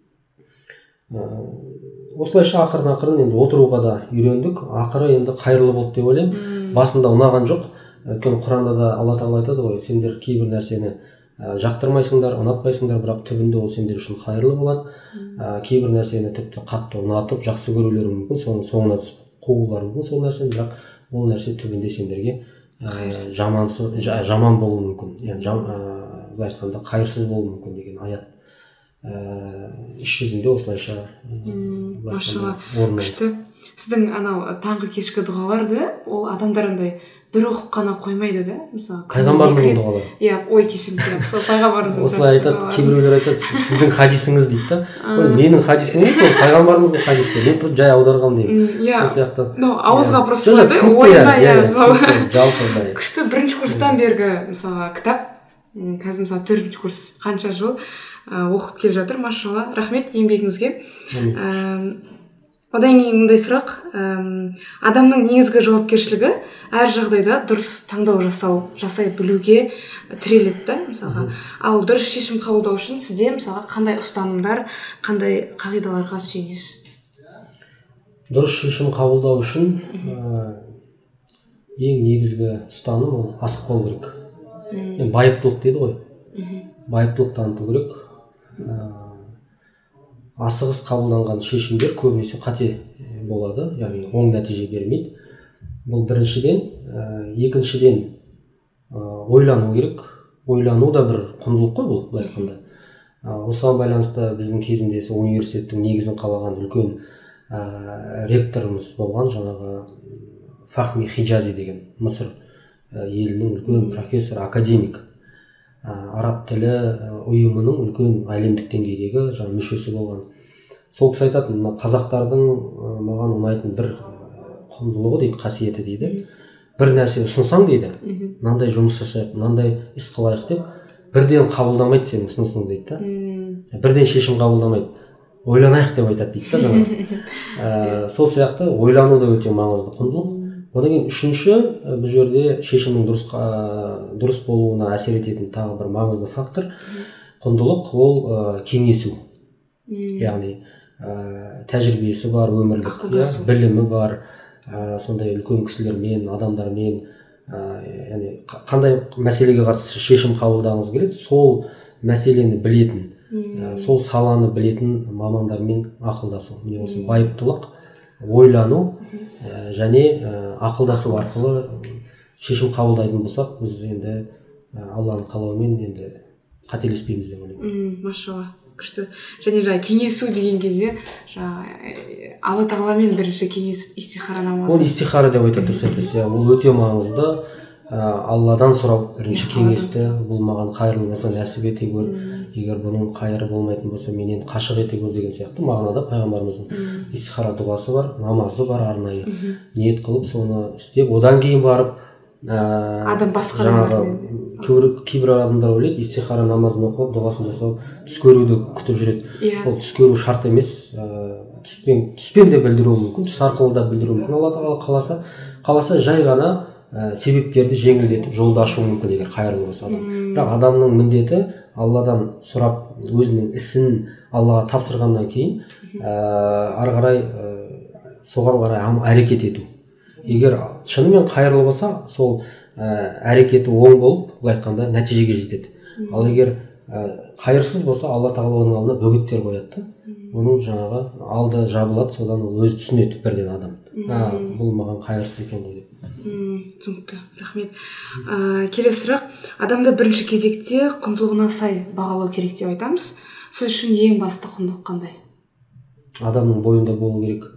Осылайша ақырын ақырын енді отыруға да үйрендік, ақыры енді қайырлы болды деп ойлаймын. Басында ұнаған жоқ. Өйткені Құранда да Алла тағала айтады ғой, сендер кейбір нәрсені жақтырмайсыңдар, ұнатпайсыңдар, бірақ түбінде ол сендер үшін қайырлы болады. Кейбір нәрсені тіпті қатты ұнатып, жақсы көрулері мүмкін, соның соңына түсіп қуылары мүмкін сол нәрсені, бірақ ол нәрсе түбінде сендерге жамансыз, жаман болуы мүмкін. Яғни былай айтқанда қайырсыз болуы мүмкін деген аят. Іс жүзінде осылайша машалла күшті. Сіздің анау таңғы кешкі дұғаларды ол адамдар андай бір оқып қана қоймайды да, мысалы пайғамбардың дұғалары. Иә, ой кешіріңіз, сол пайғамбарымыздың осылай айтады, кейбіреулер айтады, сіздің хадисіңіз дейді да. Ой, менің хадисім емес, ол пайғамбарымыздың хадисі. Мен просто жай аударғам деймін. Сол сияқты. Ну, ауызға просто солай ойында иә, жалпы. Күшті бірінші курстан бергі мысалы кітап, қазір мысалы төртінші курс қанша жыл оқып келе жатыр, машалла. Рахмет еңбегіңізге. Одан кейін мындай сұрақ, адамның негізгі жауапкершілігі әр жағдайда дұрыс таңдау жасау, жасай білуге тіреледі да, мысалға. Ал дұрыс шешім қабылдау үшін сізде мысалға қандай ұстанымдар, қандай қағидаларға сүйенесіз? Дұрыс шешім қабылдау үшін ең негізгі ұстаным ол асықпау керек. Байыптылық дейді ғой. Байыптылық таныту керек. Асығыс қабылданған шешімдер көбінесе қате болады, яғни оң нәтиже бермейді. Бұл біріншіден. Екіншіден ойлану керек. Ойлану да бір құндылық қой бұл, былай айтқанда. Осыған байланысты біздің кезінде сол университеттің негізін қалаған үлкен ректорымыз болған, жаңағы Фахми Хиджази деген Мысыр елінің үлкен профессор, академик. Араб тілі ұйымының үлкен әлемдік деңгейдегі жаңа мүшесі болған. Сол кісі айтатын, қазақтардың маған ұнайтын бір құндылығы дейді, қасиеті дейді. Бір нәрсе ұсынсаң дейді, мынандай жұмыс жасайық, мынандай іс қылайық деп, бірден қабылдамайды сенің ұсынысыңды дейді да. Бірден шешім қабылдамайды. Ойланайық деп айтады дейді да жаңа. Сол сияқты ойлану да өте маңызды құндылық. Одан кейін үшінші, бұл жерде шешімнің дұрыс дұрыс болуына әсер ететін тағы бір маңызды фактор, құндылық ол кеңесу. Яғни тәжірибесі бар, өмірлік білімі бар, сондай үлкен кісілермен, адамдармен, яғни қандай мәселеге қатысты шешім қабылдағыңыз келеді, сол мәселені білетін, сол саланы білетін мамандармен ақылдасу. Міне осы байыптылық, ойлану және ақылдасу арқылы шешім қабылдайтын болсақ, біз енді Алланың қалауымен енді қателеспейміз деп ойлаймын. Машалла. күшті. Және жаңа кеңесу деген кезде жаңа Алла тағаламен бірінші кеңесіп истихара намазы. Ол истихара деп айтады, дұрыс айтасыз. Ол өте маңызды. Алладан сұрау бірінші кеңесті. Бұл маған қайырлы болса нәсіп ете көр, егер бұның қайыры болмайтын болса менен қашық ете көр деген сияқты мағынада пайғамбарымыздың истихара дұғасы бар, намазы бар, арнайы ниет қылып соны істеп, одан кейін барып адам басқа кейбір адамдар ойлайды истихара намазын оқып дұғасын жасап түс көруді күтіп жүреді. Ол түс көру шарт емес. Түспен түспен де білдіруі мүмкін, түс арқылы да білдіруі мүмкін. Алла тағала қаласа қаласа жай ғана себептерді жеңілдетіп жолды ашуы мүмкін егер қайырлы болса адам. Бірақ адамның міндеті Алладан сұрап өзінің ісін Аллаға тапсырғаннан кейін ары қарай соған қарай әрекет ету. Егер шынымен қайырлы болса, сол әрекеті оң болып, былай айтқанда нәтижеге жетеді. Ал егер қайырсыз болса, Алла тағала оның алдына бөгеттер қояды. Оның жаңағы алды жабылады, содан ол өзі түсінеді бірден адам. Бұл маған қайырсыз екен ғой деп. Түсінікті, рахмет. Келесі сұрақ, адамды бірінші кезекте құндылығына сай бағалау керек деп айтамыз. Сіз үшін ең басты құндылық қандай? Адамның бойында болу керек.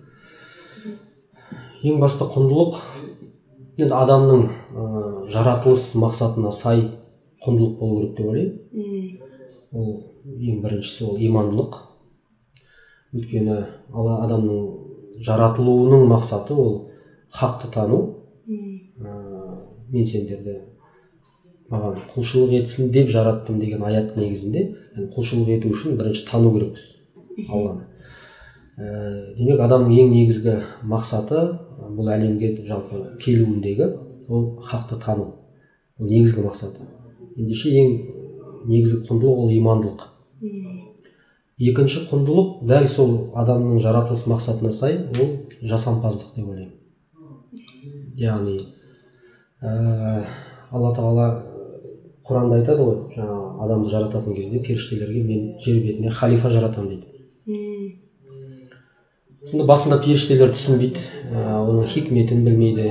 Ең басты құндылық енді адамның жаратылыс мақсатына сай құндылық болу керек деп ойлаймын. Ол ең біріншісі ол имандылық. Өйткені адамның жаратылуының мақсаты ол хақты тану. Мен сендерді маған құлшылық етсін деп жараттым деген аят негізінде, құлшылық ету үшін бірінші тану керекпіз Алланы. Демек адамның ең негізгі мақсаты бұл әлемге жалпы келуіндегі ол хақты тану. Ол негізгі мақсаты. Ендеше ең негізгі құндылық ол имандылық. Екінші құндылық дәл сол адамның жаратылыс мақсатына сай ол жасампаздық деп ойлаймын. Яғни Алла тағала Құранда айтады ғой, жаңа адамды жарататын кезде періштелерге мен жер бетіне халифа жаратамын дейді. Сонда басында періштелер түсінбейді, оның хикметін білмейді.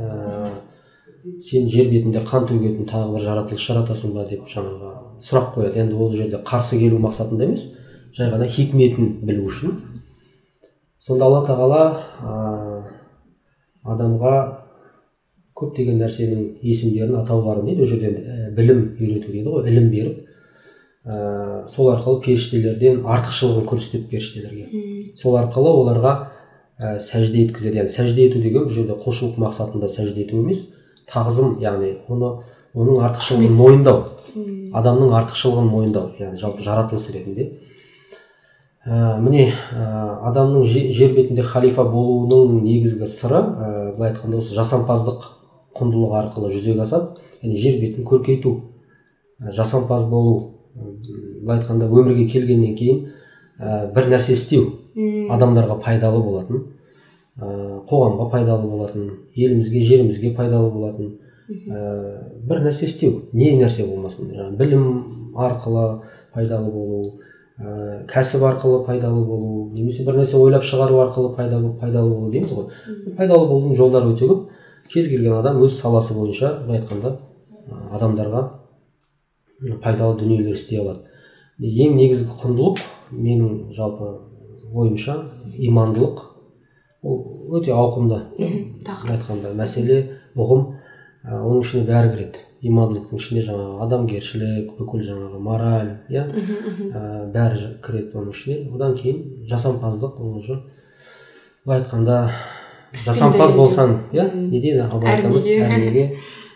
Сен жер бетінде қан төгетін тағы бір жаратылыс жаратасың ба деп жаңағы сұрақ қояды. Енді ол жерде қарсы келу мақсатында емес, жай ғана хикметін білу үшін. Сонда Алла тағала адамға көптеген нәрсенің есімдерін, атауларын дейді, ол жерден білім үйрету дейді ғой, ілім беріп, сол арқылы періштелерден артықшылығын көрсетеді періштелерге. Сол арқылы оларға сәжде еткізеді. Яғни сәжде ету деген бұл жерде құлшылық мақсатында сәжде ету емес, тағзым, яғни оны оның артықшылығын мойындау, адамның артықшылығын мойындау, яғни жалпы жаратылыс ретінде. Міне адамның жер бетінде халифа болуының негізгі сыры, былай айтқанда осы жасампаздық құндылығы арқылы жүзеге асады. Яғни жер бетін көркейту, жасампаз болу, былай айтқанда өмірге келгеннен кейін бір нәрсе істеу, адамдарға пайдалы болатын, қоғамға пайдалы болатын, елімізге, жерімізге пайдалы болатын бір нәрсе істеу, не нәрсе болмасын, білім арқылы пайдалы болу, кәсіп арқылы пайдалы болу, немесе бір нәрсе ойлап шығару арқылы пайдалы болу дейміз ғой. Пайдалы болудың жолдары өте көп. Кез келген адам өз саласы бойынша, былай айтқанда, адамдарға пайдалы дүниелер істей алады. Ең негізгі құндылық менің жалпы ойымша имандылық. Ол өте ауқымды. Айтқанда мәселе, ұғым, оның ішіне бәрі кіреді. Имандылықтың ішінде жаңағы адамгершілік, бүкіл жаңағы мораль, бәрі кіреді оның ішіне. Одан кейін жасампаздық, ол уже былай айтқанда жасампаз болсаң, не дейді абайтамыз, әрнеге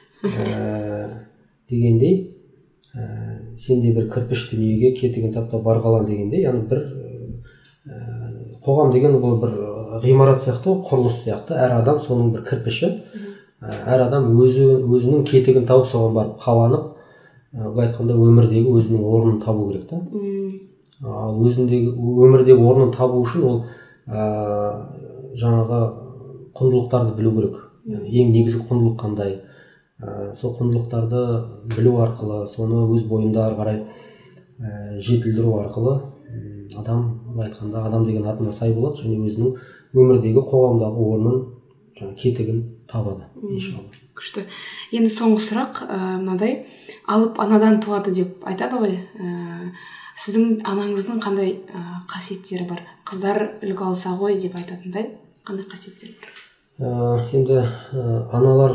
дегендей, сенде бір кірпіш дүниеге кетігін таптап бар қалан дегендей, яғни бір қоғам деген бұл бір ғимарат сияқты, құрылыс сияқты, әр адам соның бір кірпіші, әр адам өзі өзінің кетігін тауып соған барып қаланып, былай айтқанда өмірдегі өзінің орнын табу керек та. Ал өзіндегі өмірдегі орнын табу үшін ол жаңағы құндылықтарды білу керек. Ең негізгі құндылық қандай? Сол құндылықтарды білу арқылы, соны өз бойында ары қарай жетілдіру арқылы адам, былай айтқанда, адам деген атына сай болады және өзінің өмірдегі қоғамдағы орнын, кетігін табады, иншалла. күшті. Енді соңғы сұрақ мынадай, алып анадан туады деп айтады ғой. Сіздің анаңыздың қандай қасиеттері бар? Қыздар үлгі алса ғой деп айтатындай қандай қасиеттері бар? Енді аналар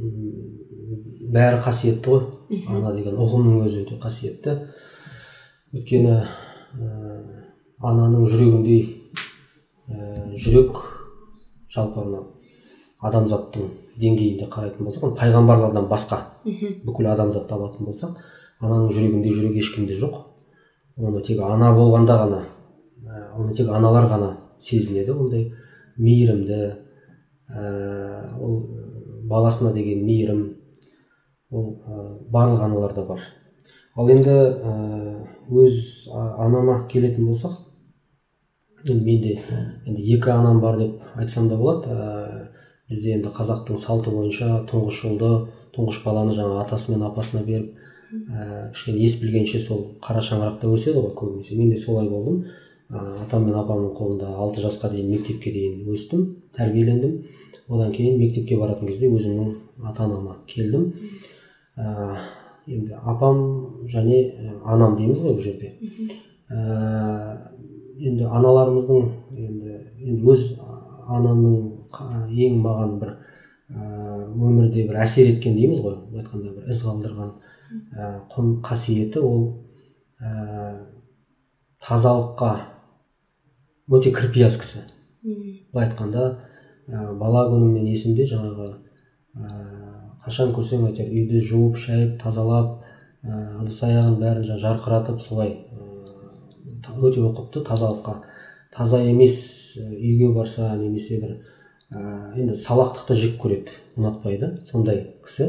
бәрі қасиетті ғой. Ана деген ұғымның өзі өте қасиетті. Өйткені ананың жүрегіндей жүрек жалпы адамзаттың деңгейінде қарайтын болсақ, пайғамбарлардан басқа бүкіл адамзатты алатын болсақ, ананың жүрегінде жүрек ешкімде жоқ. Оны тек ана болғанда ғана, оны тек аналар ғана сезінеді, ондай мейірімді, ол баласына деген мейірім, ол барлық аналарда бар. Ал енді өз анама келетін болсақ, менде енді екі анам бар деп айтсам да болады. Бізде енді қазақтың салты бойынша тұңғыш ұлды, тұңғыш баланы жаңа атасы мен апасына беріп, кішкене ес білгенше сол қара шаңырақта өседі ғой көбінесе. Мен де солай болдым. Атам мен апамның қолында алты жасқа дейін, мектепке дейін өстім, тәрбиелендім. Одан кейін мектепке баратын кезде өзімнің ата-анама келдім. Енді апам және анам дейміз ғой бұл жерде. Енді аналарымыздың енді өз анамның ең маған бір өмірде бір әсер еткен дейміз ғой, айтқанда бір із қалдырған құн қасиеті, ол тазалыққа өте кірпияз кісі. Былай айтқанда бала күнімнен есімде, жаңағы қашан көрсең әйтеуір үйді жуып, шайып, тазалап, ыдыс аяғын бәрін жарқыратып, солай өте ұқыпты тазалыққа. Таза емес үйге барса, немесе бір енді салақтықты жек көреді, ұнатпайды, сондай кісі.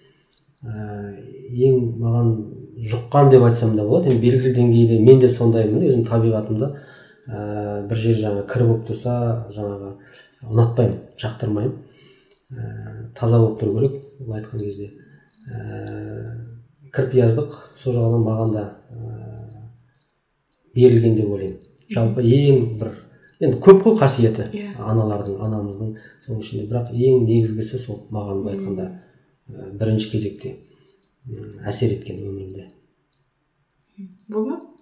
Ең маған жұққан деп айтсам да болады. Енді белгілі деңгейде мен де сондаймын, өзім табиғатымда бір жер жаңа кір болып тұрса, жаңағы ұнатпаймын, жақтырмаймын. Таза болып тұру керек, бұл айтқан кезде. Кірпияздық сол жағынан маған да берілген деп ойлаймын. Жалпы ең бір, енді көп қой қасиеті аналардың, анамыздың соның ішінде, бірақ ең негізгісі сол маған айтқанда бірінші кезекте әсер еткен өмірімде. Болды ма?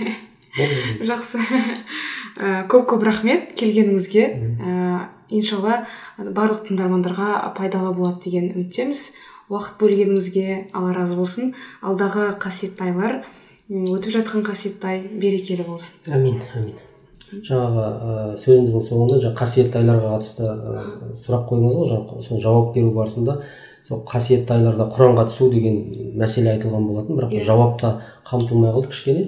Жақсы. Көп-көп рахмет келгеніңізге. Иншалла барлық тыңдармандарға пайдалы болады деген үміттеміз. Уақыт бөлгеніңізге Алла разы болсын. Алдағы қасиетті айлар, өтіп жатқан қасиетті ай берекелі болсын. Әмин, әмин. Жаңағы сөзіміздің соңында жаңа қасиетті айларға қатысты сұрақ қойдыңыз ғой, жаңа сол жауап беру барысында сол қасиетті айларда Құранға түсу деген мәселе айтылған болатын, бірақ жауапта қамтылмай қалды кішкене.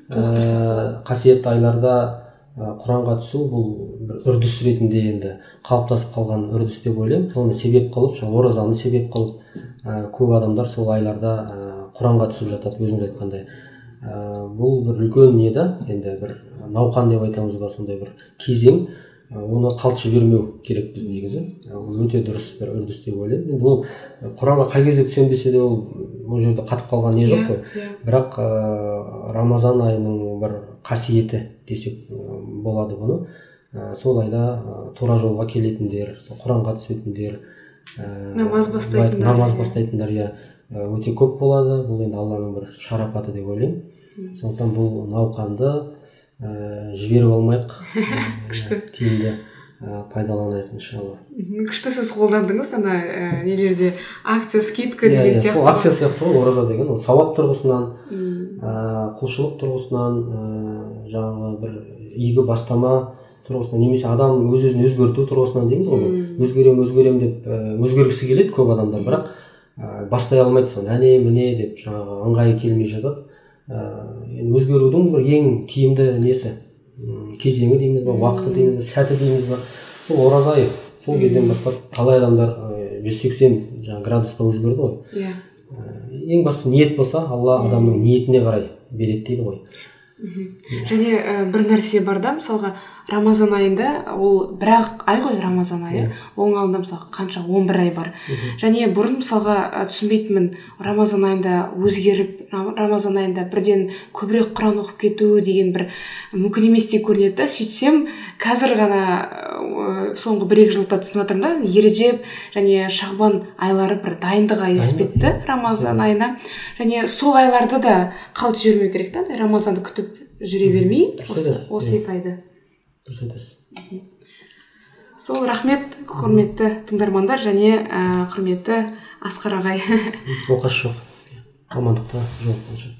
Қасиетті айларда Құранға түсу бұл бір үрдіс ретінде енді қалыптасып қалған үрдіс деп ойлаймын. Соны себеп қылып, жаңа оразаны себеп қылып, көп адамдар сол айларда Құранға түсіп жатады, өзіңіз айтқандай. Бұл бір үлкен не да, енді бір науқан деп айтамыз ба, сондай бір кезең. Оны қалт жібермеу керек біз негізі. Ол өте дұрыс бір үрдіс деп ойлаймын. Енді ол Құранға қай кезде түсем десе де, ол ол жерде қатып қалған не жоқ қой. Бірақ Рамазан айының бір қасиеті десек болады бұны. Сол айда тура жолға келетіндер, Құранға түсетіндер, намаз бастайтындар, намаз бастайтындар өте көп болады. Бұл енді Алланың бір шарапаты деп ойлаймын. Сондықтан бұл науқанды жіберіп алмайық, тиімді пайдаланайық иншалла. Күшті сөз қолдандыңыз, ана нелерде акция, скидка деген сияқты. Сол акция сияқты ғой, ораза деген, ол сауап тұрғысынан, құлшылық тұрғысынан, жаңағы бір игі бастама тұрғысынан, немесе адам өз-өзін өзгерту тұрғысынан дейміз ғой. Өзгерем, өзгерем деп өзгергісі келеді көп адамдар, бірақ бастай алмайды соны, әне міне деп жаңағы ыңғайы келмей жатады. Өзгерудің бір ең тиімді несі, кезеңі дейміз ба, уақыты дейміз ба, сәті дейміз ба, сол ораза айы. Сол кезден бастап талай адамдар жүз сексен градусқа өзгерді ғой. Ең басты ниет болса, Алла адамның ниетіне қарай береді дейді ғой. Және бір нәрсе бар да, мысалға Рамазан айында ол бір-ақ ай ғой Рамазан айы. Оның алдында мысалы қанша он бір ай бар. Және бұрын мысалға түсінбейтінмін, Рамазан айында өзгеріп, Рамазан айында бірден көбірек Құран оқып кету деген бір мүмкін емес деп көрінеді да. Сөйтсем, қазір ғана соңғы бір-екі жылда түсініп жатырмын да, Ережеп және Шағбан айлары бір дайындық айы іспетті Рамазан айына. Және сол айларды да қалт жібермеу керек та, Рамазанды күтіп жүре бермей, осы екі айды. Дұрыс айтасыз. Сол рахмет, құрметті тыңдармандар және құрметті Асқар ағай. Оқасы жоқ. Амандықта жоқ.